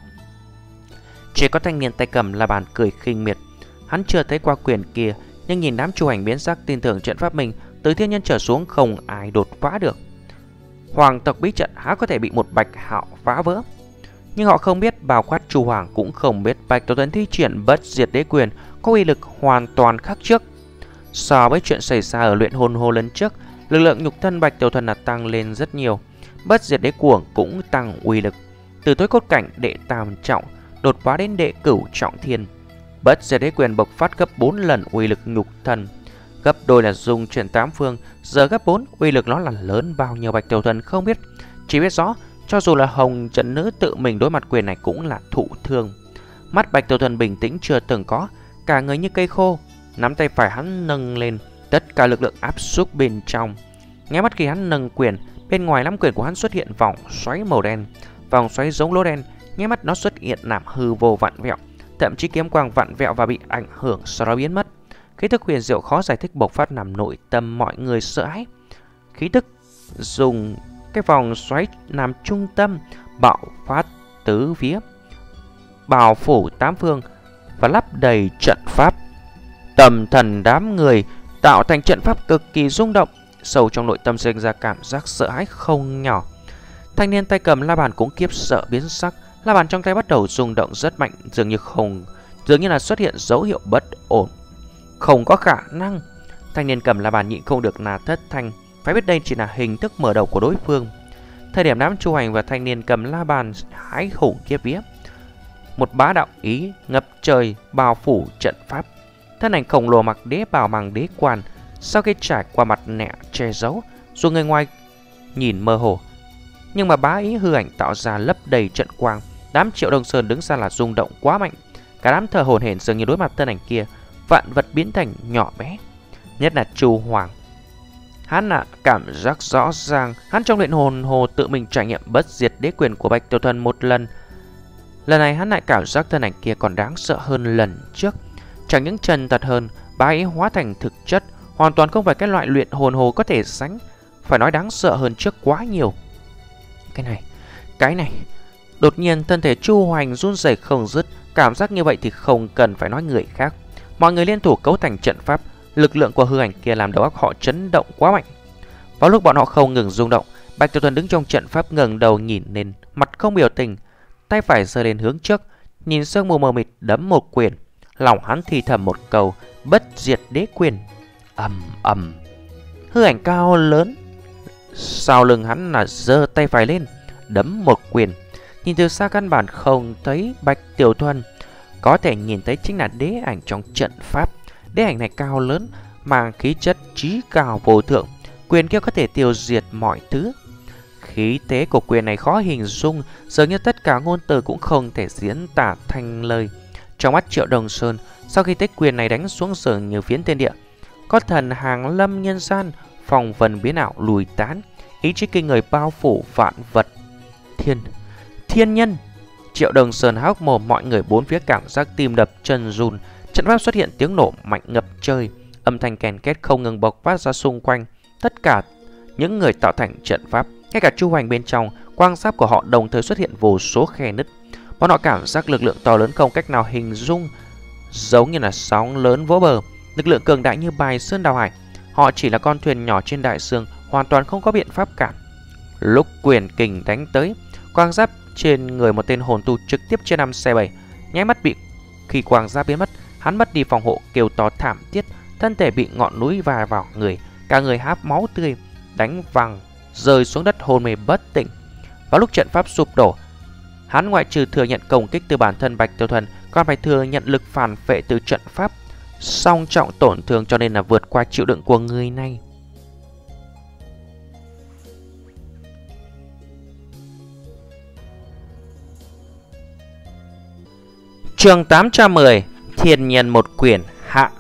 Chỉ có thanh niên tay cầm la bàn cười khinh miệt. Hắn chưa thấy qua quyền kia, nhưng nhìn đám Chu Hoành biến sắc, tin tưởng trận pháp mình từ thiên nhân trở xuống không ai đột phá được. Hoàng tộc bí trận há có thể bị một Bạch Hạo phá vỡ? Nhưng họ không biết, bao quát Chu Hoàng cũng không biết Bạch Tiểu Thuần thi triển Bất Diệt Đế Quyền có uy lực hoàn toàn khác trước. So với chuyện xảy ra ở luyện hồn hồ lần trước, lực lượng nhục thân Bạch Tiểu Thuần là tăng lên rất nhiều. Bất Diệt Đế Cuồng cũng tăng uy lực, từ tối cốt cảnh đệ tam trọng đột phá đến đệ cửu trọng thiên. Bất Diệt Đế Quyền bộc phát gấp bốn lần uy lực nhục thân, gấp đôi là dùng chuyển tám phương, giờ gấp bốn, uy lực nó là lớn bao nhiêu Bạch Tiểu Thuần không biết, chỉ biết rõ cho dù là Hồng Trần Nữ tự mình đối mặt quyền này cũng là thụ thương. Mắt Bạch Tiểu Thuần bình tĩnh chưa từng có, cả người như cây khô. Nắm tay phải hắn nâng lên, tất cả lực lượng áp xúc bên trong. Ngay mắt khi hắn nâng quyền, bên ngoài nắm quyền của hắn xuất hiện vòng xoáy màu đen. Vòng xoáy giống lỗ đen, ngay mắt nó xuất hiện làm hư vô vặn vẹo, thậm chí kiếm quang vặn vẹo và bị ảnh hưởng, sau đó biến mất. Khí thức huyền diệu khó giải thích bộc phát nằm nội tâm mọi người sợ hãi. Khí thức dùng cái vòng xoáy làm trung tâm, bạo phát tứ phía, bao phủ tám phương và lắp đầy trận pháp. Tầm thần đám người tạo thành trận pháp cực kỳ rung động. Sâu trong nội tâm sinh ra cảm giác sợ hãi không nhỏ. Thanh niên tay cầm la bàn cũng kiếp sợ biến sắc. La bàn trong tay bắt đầu rung động rất mạnh, dường như không dường như là xuất hiện dấu hiệu bất ổn. Không có khả năng. Thanh niên cầm la bàn nhịn không được là thất thanh, phải biết đây chỉ là hình thức mở đầu của đối phương. Thời điểm đám Chu Hành và thanh niên cầm la bàn hãi hùng kiếp vía, một bá đạo ý ngập trời bao phủ trận pháp. Thân ảnh khổng lồ mặc đế bào bằng đế quan, sau khi trải qua mặt nạ che giấu, dù người ngoài nhìn mơ hồ, nhưng mà bá ý hư ảnh tạo ra lấp đầy trận quang. Đám Triệu Đông Sơn đứng ra là rung động quá mạnh, cả đám thở hổn hển dường như đối mặt thân ảnh kia, vạn vật biến thành nhỏ bé. Nhất là Chu Hoàng, hắn là cảm giác rõ ràng, hắn trong luyện hồn hồ tự mình trải nghiệm bất diệt đế quyền của Bạch Tiểu Thuần một lần. Lần này hắn lại cảm giác thân ảnh kia còn đáng sợ hơn lần trước. Chẳng những chân thật hơn, bá ý hóa thành thực chất, hoàn toàn không phải cái loại luyện hồn hồ có thể sánh, phải nói đáng sợ hơn trước quá nhiều. Cái này, cái này. Đột nhiên thân thể Chu Hoành run rẩy không dứt, cảm giác như vậy thì không cần phải nói người khác. Mọi người liên thủ cấu thành trận pháp, lực lượng của hư ảnh kia làm đầu óc họ chấn động quá mạnh. Vào lúc bọn họ không ngừng rung động, Bạch Tiểu Thuần đứng trong trận pháp ngẩng đầu nhìn lên, mặt không biểu tình, tay phải giơ lên hướng trước, nhìn sương mù mờ mịt đấm một quyền. Lòng hắn thì thầm một câu bất diệt đế quyền. Ầm ầm. Hư ảnh cao lớn sau lưng hắn là giơ tay phải lên, đấm một quyền. Nhìn từ xa căn bản không thấy Bạch Tiểu Thuần, có thể nhìn thấy chính là đế ảnh trong trận pháp. Đế ảnh này cao lớn, mang khí chất trí cao vô thượng, quyền kia có thể tiêu diệt mọi thứ. Khí thế của quyền này khó hình dung, dường như tất cả ngôn từ cũng không thể diễn tả thành lời. Trong mắt Triệu Đông Sơn, sau khi tích quyền này đánh xuống dường như phiến thiên địa, có thần hàng lâm nhân gian, phong vân biến ảo lùi tán, ý chí kinh người bao phủ vạn vật. Thiên, thiên nhân. Triệu Đông Sơn há hốc mồm, mọi người bốn phía cảm giác tim đập chân run. Trận pháp xuất hiện tiếng nổ mạnh ngập trời, âm thanh kèn két không ngừng bộc phát ra xung quanh. Tất cả những người tạo thành trận pháp, ngay cả Chu Hoành bên trong, quang giáp của họ đồng thời xuất hiện vô số khe nứt. Bọn họ cảm giác lực lượng to lớn không cách nào hình dung, giống như là sóng lớn vỗ bờ, lực lượng cường đại như bài sơn đào hải. Họ chỉ là con thuyền nhỏ trên đại dương, hoàn toàn không có biện pháp cản. Lúc quyền kình đánh tới, quang giáp trên người một tên hồn tu trực tiếp chia năm xẻ bảy, nháy mắt bị khi quang giáp biến mất, hắn mất đi phòng hộ, kêu to thảm thiết, thân thể bị ngọn núi va vào người, cả người háp máu tươi, đánh văng rơi xuống đất hôn mê bất tỉnh. Vào lúc trận pháp sụp đổ, hắn ngoại trừ thừa nhận công kích từ bản thân Bạch Tiểu Thuần, còn phải thừa nhận lực phản phệ từ trận pháp, song trọng tổn thương, cho nên là vượt qua chịu đựng của người này. Chương tám trăm mười, Thiên Nhân một quyền hạ.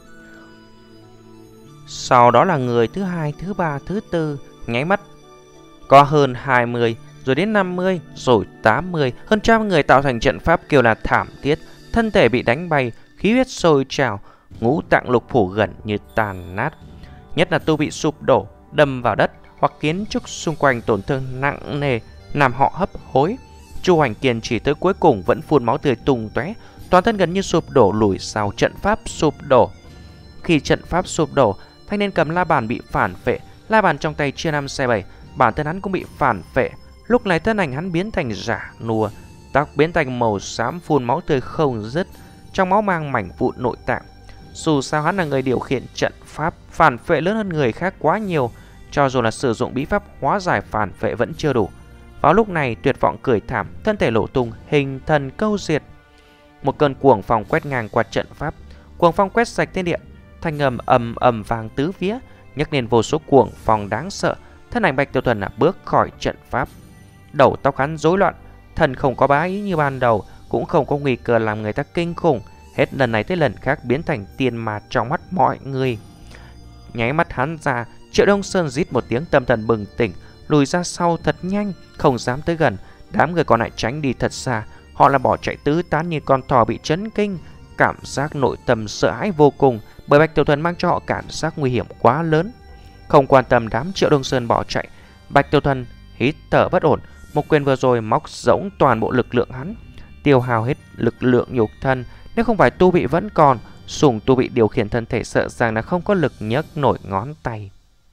Sau đó là người thứ hai, thứ ba, thứ tư, nháy mắt có hơn hai mươi, rồi đến năm mươi, rồi tám mươi, hơn trăm người tạo thành trận pháp kêu là thảm thiết, thân thể bị đánh bay, khí huyết sôi trào, ngũ tạng lục phủ gần như tàn nát. Nhất là tu bị sụp đổ, đâm vào đất hoặc kiến trúc xung quanh tổn thương nặng nề, làm họ hấp hối. Chu Hoành kiên trì tới cuối cùng vẫn phun máu tươi tung tóe, toàn thân gần như sụp đổ lùi sau trận pháp sụp đổ. Khi trận pháp sụp đổ, thanh niên cầm la bàn bị phản phệ, la bàn trong tay chia năm xẻ bảy, bản thân hắn cũng bị phản phệ. Lúc này thân ảnh hắn biến thành giả nua, tóc biến thành màu xám, phun máu tươi không dứt, trong máu mang mảnh vụn nội tạng. Dù sao hắn là người điều khiển trận pháp, phản phệ lớn hơn người khác quá nhiều, cho dù là sử dụng bí pháp hóa giải phản phệ vẫn chưa đủ. Vào lúc này tuyệt vọng cười thảm, thân thể lộ tung, hình thần câu diệt. Một cơn cuồng phong quét ngang qua trận pháp, cuồng phong quét sạch thiên địa, thanh âm ầm ầm vang tứ phía, nhấc lên vô số cuồng phong đáng sợ. Thân ảnh Bạch Tiểu Thuần là bước khỏi trận pháp, đầu tóc hắn rối loạn, thần không có bá ý như ban đầu, cũng không có nguy cơ làm người ta kinh khủng. Hết lần này tới lần khác biến thành tiền mà trong mắt mọi người. Nháy mắt hắn ra, Triệu Đông Sơn rít một tiếng, tâm thần bừng tỉnh, lùi ra sau thật nhanh, không dám tới gần. Đám người còn lại tránh đi thật xa, họ là bỏ chạy tứ tán như con thỏ bị chấn kinh, cảm giác nội tâm sợ hãi vô cùng, bởi Bạch Tiểu Thuần mang cho họ cảm giác nguy hiểm quá lớn. Không quan tâm đám Triệu Đông Sơn bỏ chạy, Bạch Tiểu Thuần hít thở bất ổn, một quyền vừa rồi móc rỗng toàn bộ lực lượng hắn, tiêu hao hết lực lượng nhục thân. Nếu không phải tu vị vẫn còn, Sùng tu bị điều khiển thân thể sợ rằng là không có lực nhấc nổi ngón tay.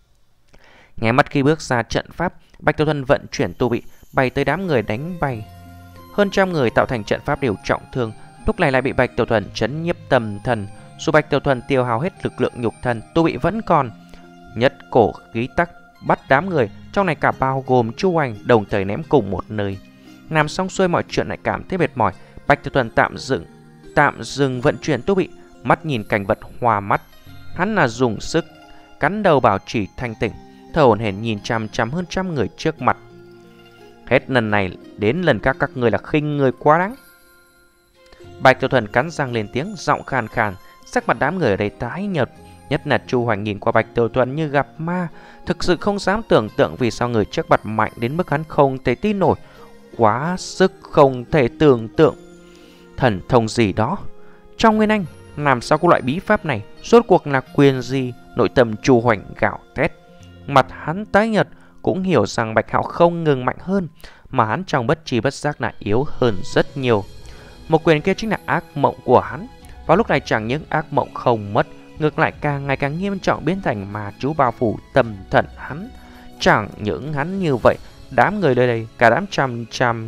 Nghe mắt khi bước ra trận pháp, Bạch Tiểu Thuần vận chuyển tu bị bay tới đám người đánh bay. Hơn trăm người tạo thành trận pháp đều trọng thương, lúc này lại bị Bạch Tiểu Thuần trấn nhiếp tâm thần. Dù Bạch Tiểu Thuần tiêu hao hết lực lượng nhục thân, tu bị vẫn còn. Nhất cổ khí tắc bắt đám người, trong này cả bao gồm Chu Hoành, đồng thời ném cùng một nơi. Làm xong xuôi mọi chuyện lại cảm thấy mệt mỏi, Bạch Tiểu Thuần tạm dừng tạm dừng vận chuyển tu bị, mắt nhìn cảnh vật hoa mắt. Hắn là dùng sức cắn đầu bảo trì thanh tỉnh, thở hổn hển nhìn chằm chằm hơn trăm người trước mặt. Hết lần này đến lần khác các người là khinh người quá đáng. Bạch Tiểu Thuần cắn răng lên tiếng, giọng khàn khàn. Sắc mặt đám người ở đây tái nhợt, nhất là Chu Hoành nhìn qua Bạch Tiểu Thuần như gặp ma, thực sự không dám tưởng tượng vì sao người trước mặt mạnh đến mức hắn không thể tin nổi, quá sức không thể tưởng tượng. Thần thông gì đó trong Nguyên Anh, làm sao có loại bí pháp này, rốt cuộc là quyền gì? Nội tâm Chu Hoành gào thét, mặt hắn tái nhợt, cũng hiểu rằng Bạch Hạo không ngừng mạnh hơn, mà hắn trong bất tri bất giác là yếu hơn rất nhiều. Một quyền kia chính là ác mộng của hắn. Vào lúc này chẳng những ác mộng không mất, ngược lại càng ngày càng nghiêm trọng, biến thành ma chú bao phủ tâm thần hắn. Chẳng những hắn như vậy, đám người nơi đây, cả đám chăm chăm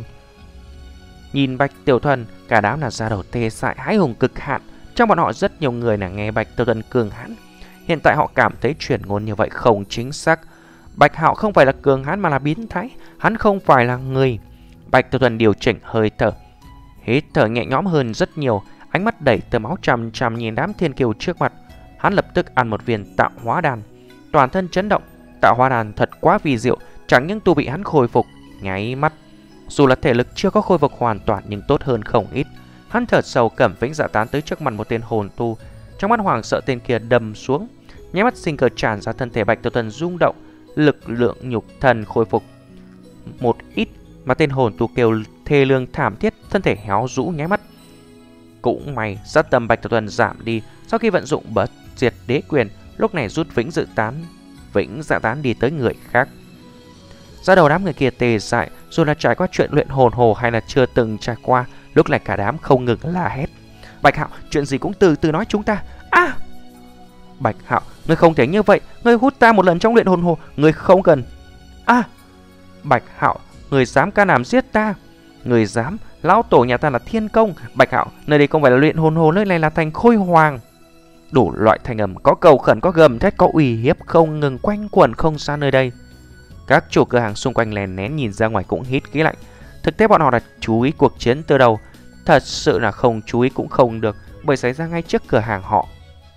nhìn Bạch Tiểu Thuần, cả đám là da đầu tê dại, hãi hùng cực hạn. Trong bọn họ rất nhiều người là nghe Bạch Tiểu Thuần cường hãn, hiện tại họ cảm thấy truyền ngôn như vậy không chính xác. Bạch Hạo không phải là cường hãn mà là biến thái, hắn không phải là người. Bạch Tiểu Thuần điều chỉnh hơi thở, hít thở nhẹ nhõm hơn rất nhiều, ánh mắt đẩy tơ máu chằm chằm nhìn đám thiên kiều trước mặt. Hắn lập tức ăn một viên tạo hóa đan, toàn thân chấn động. Tạo hóa đan thật quá vi diệu, chẳng những tu bị hắn khôi phục nháy mắt. Dù là thể lực chưa có khôi phục hoàn toàn nhưng tốt hơn không ít. Hắn thở sâu cầm vĩnh dạ tán tới trước mặt một tên hồn tu. Trong mắt hoàng sợ tên kia đâm xuống, nháy mắt sinh cơ tràn ra, thân thể Bạch Tiểu Thuần rung động, lực lượng nhục thần khôi phục một ít, mà tên hồn tu kêu thê lương thảm thiết, thân thể héo rũ nháy mắt. Cũng may sát tâm Bạch Tiểu Thuần giảm đi sau khi vận dụng bất diệt đế quyền, lúc này rút vĩnh dự tán vĩnh dạ tán đi tới người khác. Ra đầu đám người kia tê dại, dù là trải qua chuyện luyện hồn hồ hay là chưa từng trải qua, lúc này cả đám không ngừng la hét. Bạch Hạo, chuyện gì cũng từ từ nói chúng ta. À! Bạch Hạo, ngươi không thể như vậy, ngươi hút ta một lần trong luyện hồn hồ, ngươi không cần. À! Bạch Hạo, ngươi dám can đảm giết ta? Ngươi dám? Lão tổ nhà ta là thiên công. Bạch Hạo, nơi đây không phải là luyện hồn hồ, nơi này là thành Khôi Hoàng. Đủ loại thanh âm, có cầu khẩn, có gầm thét, có uy hiếp không ngừng quanh quẩn không xa nơi đây. Các chủ cửa hàng xung quanh lén nén nhìn ra ngoài cũng hít khí lạnh. Thực tế bọn họ đã chú ý cuộc chiến từ đầu, thật sự là không chú ý cũng không được, bởi xảy ra ngay trước cửa hàng họ.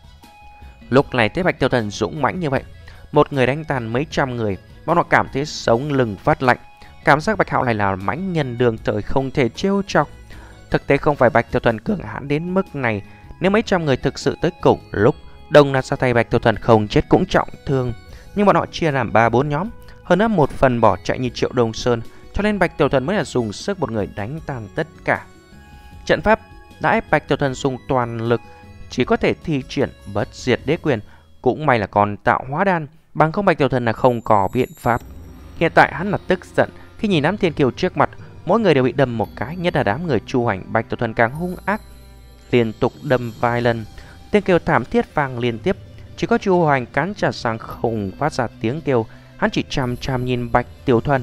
Lúc này thấy Bạch Tiểu Thuần dũng mãnh như vậy, một người đánh tàn mấy trăm người, bọn họ cảm thấy sống lưng phát lạnh. Cảm giác Bạch Hạo này là mãnh nhân đường trời không thể trêu chọc. Thực tế không phải Bạch Tiểu Thuần cường hãn đến mức này, nếu mấy trăm người thực sự tới cùng lúc, đồng loạt ra tay, Bạch Tiểu Thuần không chết cũng trọng thương. Nhưng bọn họ chia làm ba bốn nhóm, hơn nữa một phần bỏ chạy như Triệu Đông Sơn, cho nên Bạch Tiểu Thuần mới là dùng sức một người đánh tan tất cả. Trận pháp đã ép Bạch Tiểu Thuần dùng toàn lực, chỉ có thể thi triển bất diệt đế quyền. Cũng may là còn tạo hóa đan, bằng không Bạch Tiểu Thuần là không có biện pháp. Hiện tại hắn là tức giận khi nhìn đám thiên kiều trước mặt, mỗi người đều bị đâm một cái, nhất là đám người Chu Hoành. Bạch Tiểu Thuần càng hung ác, liên tục đâm vài lần, tiếng kêu thảm thiết vang liên tiếp. Chỉ có Chu Hoành cắn chặt răng không phát ra tiếng kêu, hắn chỉ chằm chằm nhìn Bạch Tiểu Thuần.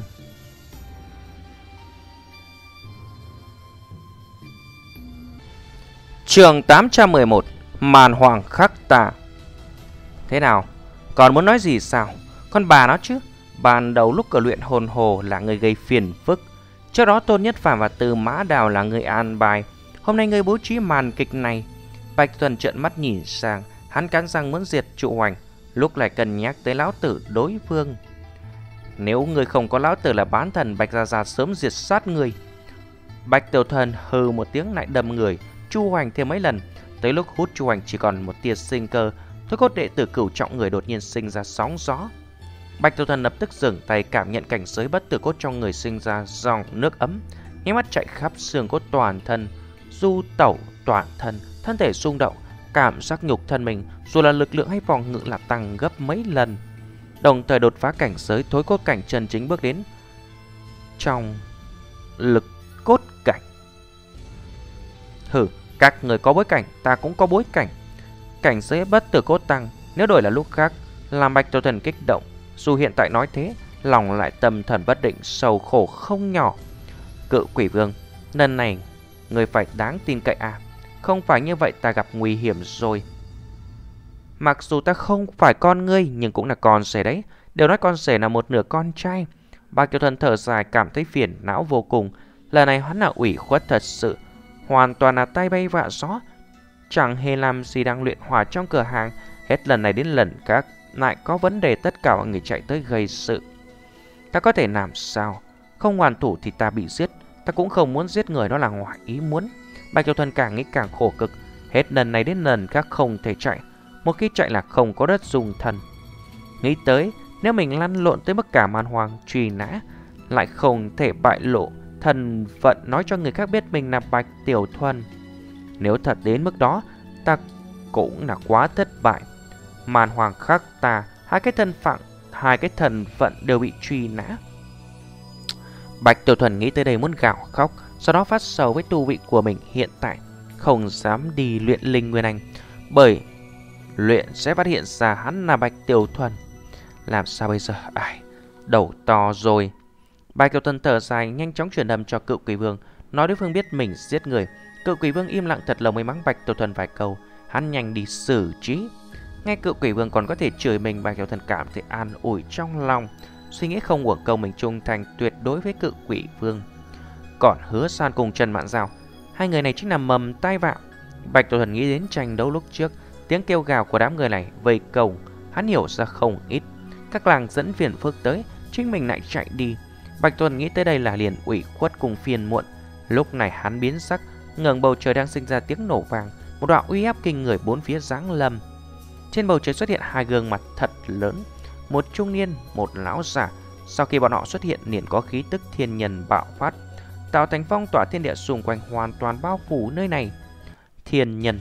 Chương tám trăm mười một, màn hoàng khắc tà. Thế nào, còn muốn nói gì sao? Con bà nó chứ. Ban đầu lúc ở luyện hồn hồ là người gây phiền phức, trước đó Tôn Nhất Phàm và Từ Mã Đào là người an bài, hôm nay người bố trí màn kịch này. Bạch Tuần trợn mắt nhìn sang, hắn cắn răng muốn diệt Trụ Hoành, lúc lại cần nhắc tới lão tử đối phương. Nếu người không có lão tử là bán thần, Bạch Gia Gia sớm diệt sát người. Bạch Tiểu Thuần hừ một tiếng lại đâm người Chu Hoành thêm mấy lần. Tới lúc hút Chu Hoành chỉ còn một tia sinh cơ, thôi cốt đệ tử cửu trọng người đột nhiên sinh ra sóng gió. Bạch Tiểu Thuần lập tức dừng tay, cảm nhận cảnh giới bất tử cốt trong người sinh ra dòng nước ấm, nháy mắt chạy khắp xương cốt toàn thân, du tẩu toàn thân, thân thể rung động, cảm giác nhục thân mình dù là lực lượng hay phòng ngự là tăng gấp mấy lần. Đồng thời đột phá cảnh giới thối cốt cảnh chân chính, bước đến trong lực cốt cảnh. Hừ, các người có bối cảnh, ta cũng có bối cảnh. cảnh giới bất tử cốt tăng. Nếu đổi là lúc khác, làm Bạch Tiểu Thần kích động. Dù hiện tại nói thế, lòng lại tâm thần bất định, sầu khổ không nhỏ. Cự Quỷ Vương, lần này người phải đáng tin cậy à? Không phải như vậy ta gặp nguy hiểm rồi. Mặc dù ta không phải con ngươi, nhưng cũng là con rể đấy. Đều nói con rể là một nửa con trai. Bạch Tiểu Thần thở dài, cảm thấy phiền não vô cùng. Lần này hắn là ủy khuất thật sự, hoàn toàn là tay bay vạ gió. Chẳng hề làm gì đang luyện hỏa trong cửa hàng. Hết lần này đến lần khác lại có vấn đề, tất cả mọi người chạy tới gây sự. Ta có thể làm sao? Không hoàn thủ thì ta bị giết. Ta cũng không muốn giết người, đó là ngoài ý muốn. Bạch Tiểu Thần càng nghĩ càng khổ cực. Hết lần này đến lần khác không thể chạy. Một khi chạy là không có đất dùng thần. Nghĩ tới nếu mình lăn lộn tới mức cả man hoang truy nã, lại không thể bại lộ thân phận, nói cho người khác biết mình là Bạch Tiểu Thuần. Nếu thật đến mức đó, ta cũng là quá thất bại. Man hoàng khác ta, hai cái thân phận, hai cái thần phận đều bị truy nã. Bạch Tiểu Thuần nghĩ tới đây muốn gào khóc, sau đó phát sầu với tu vị của mình hiện tại, không dám đi luyện linh nguyên anh, bởi luyện sẽ phát hiện ra hắn là Bạch Tiểu Thuần. Làm sao bây giờ? Ai, đầu to rồi. Bạch Tiểu Thuần thở dài, nhanh chóng truyền âm cho Cự Quỷ Vương, nói đối phương biết mình giết người. Cự Quỷ Vương im lặng thật lâu mới mắng Bạch Tiểu Thuần vài câu, hắn nhanh đi xử trí. Nghe Cự Quỷ Vương còn có thể chửi mình, Bạch Tiểu Thuần cảm thấy an ủi trong lòng, suy nghĩ không uổng công mình trung thành tuyệt đối với Cự Quỷ Vương. Còn Hứa San cùng Trần Mạn Dao, hai người này chính là mầm tai vạ. Bạch Tiểu Thuần nghĩ đến tranh đấu lúc trước, tiếng kêu gào của đám người này vây công, hắn hiểu ra không ít. Các làng dẫn phiền phức tới, chính mình lại chạy đi. Bạch Tiểu Thuần nghĩ tới đây là liền ủy khuất cùng phiền muộn. Lúc này hắn biến sắc, ngẩng bầu trời đang sinh ra tiếng nổ vàng, một đạo uy áp kinh người bốn phía giáng lâm. Trên bầu trời xuất hiện hai gương mặt thật lớn, một trung niên, một lão giả. Sau khi bọn họ xuất hiện, liền có khí tức thiên nhân bạo phát, tạo thành phong tỏa thiên địa xung quanh, hoàn toàn bao phủ nơi này. Thiên nhân.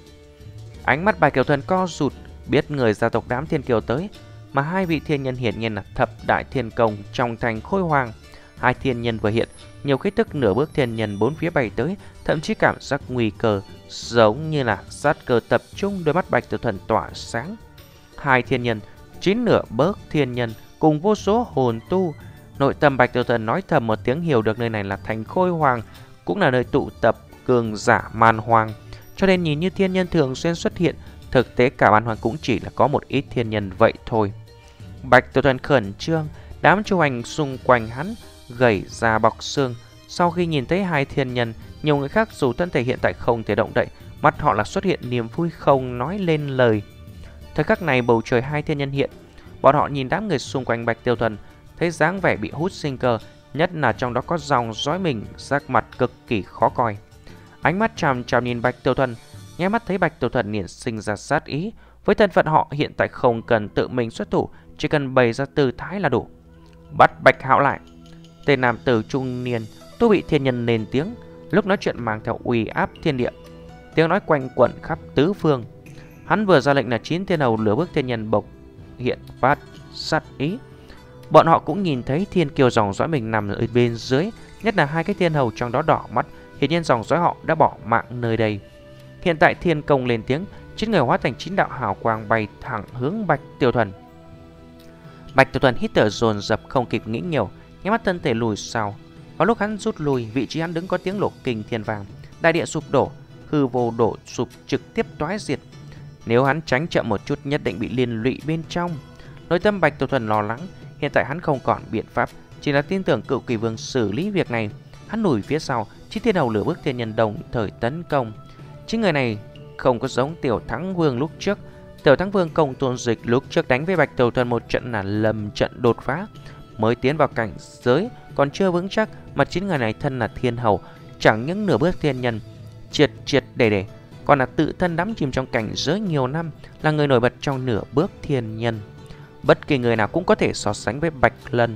Ánh mắt Bạch Tiểu Thuần co rụt, biết người gia tộc đám thiên kiều tới, mà hai vị thiên nhân hiển nhiên là thập đại thiên công trong thành Khôi Hoàng. Hai thiên nhân vừa hiện, nhiều khí tức nửa bước thiên nhân bốn phía bay tới, thậm chí cảm giác nguy cơ, giống như là sát cơ tập trung. Đôi mắt Bạch Tiểu Thuần tỏa sáng. Hai thiên nhân, chín nửa bước thiên nhân cùng vô số hồn tu. Nội tâm Bạch Tiểu Thuần nói thầm một tiếng, hiểu được nơi này là thành Khôi Hoàng, cũng là nơi tụ tập cường giả man hoang, cho nên nhìn như thiên nhân thường xuyên xuất hiện, thực tế cả man hoang cũng chỉ là có một ít thiên nhân vậy thôi. Bạch Tiểu Thuần khẩn trương, đám chu hành xung quanh hắn gầy ra bọc xương. Sau khi nhìn thấy hai thiên nhân, nhiều người khác dù thân thể hiện tại không thể động đậy, mắt họ là xuất hiện niềm vui không nói lên lời. Thời khắc này bầu trời hai thiên nhân hiện, bọn họ nhìn đám người xung quanh Bạch Tiểu Thuần, thấy dáng vẻ bị hút sinh cơ, nhất là trong đó có dòng dõi mình, sắc mặt cực kỳ khó coi. Ánh mắt chằm chằm nhìn Bạch Tiểu Thuần, nghe mắt thấy Bạch Tiểu Thuần liền sinh ra sát ý. Với thân phận họ hiện tại không cần tự mình xuất thủ, chỉ cần bày ra tư thái là đủ. Bắt Bạch Hạo lại. Tên nam tử trung niên tu bị thiên nhân lên tiếng, lúc nói chuyện mang theo uy áp thiên địa, tiếng nói quanh quẩn khắp tứ phương. Hắn vừa ra lệnh là chín thiên hầu lửa bước thiên nhân bộc hiện phát sát ý. Bọn họ cũng nhìn thấy thiên kiều dòng dõi mình nằm ở bên dưới, nhất là hai cái thiên hầu trong đó đỏ mắt, hiển nhiên dòng dõi họ đã bỏ mạng nơi đây. Hiện tại thiên công lên tiếng, chín người hóa thành chín đạo hào quang bay thẳng hướng Bạch Tiểu Thuần. Bạch Tiểu Thuần hít thở dồn dập, không kịp nghĩ nhiều, nhắm mắt thân thể lùi sau. Vào lúc hắn rút lui, vị trí hắn đứng có tiếng nổ kinh thiên vang, đại địa sụp đổ, hư vô đổ sụp trực tiếp toái diệt. Nếu hắn tránh chậm một chút, nhất định bị liên lụy bên trong. Nội tâm Bạch Tiểu Thuần lo lắng, hiện tại hắn không còn biện pháp, chỉ là tin tưởng Cự Quỷ Vương xử lý việc này. Hắn lùi phía sau, chín thiên hầu lửa bước thiên nhân đồng thời tấn công. Chính người này không có giống Tiểu Thắng Vương lúc trước. Tiểu Thắng Vương công tôn dịch lúc trước đánh với Bạch Tiểu Thuần một trận là lầm trận đột phá, mới tiến vào cảnh giới còn chưa vững chắc, mà chín người này thân là thiên hầu, chẳng những nửa bước thiên nhân triệt triệt để để, còn là tự thân đắm chìm trong cảnh giới nhiều năm, là người nổi bật trong nửa bước thiên nhân. Bất kỳ người nào cũng có thể so sánh với Bạch Lân.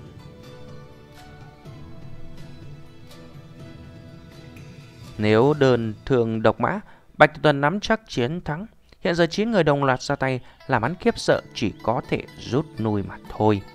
Nếu đơn thường độc mã, Bạch Tiểu Thuần nắm chắc chiến thắng. Hiện giờ chín người đồng loạt ra tay, làm hắn khiếp sợ, chỉ có thể rút lui mà thôi.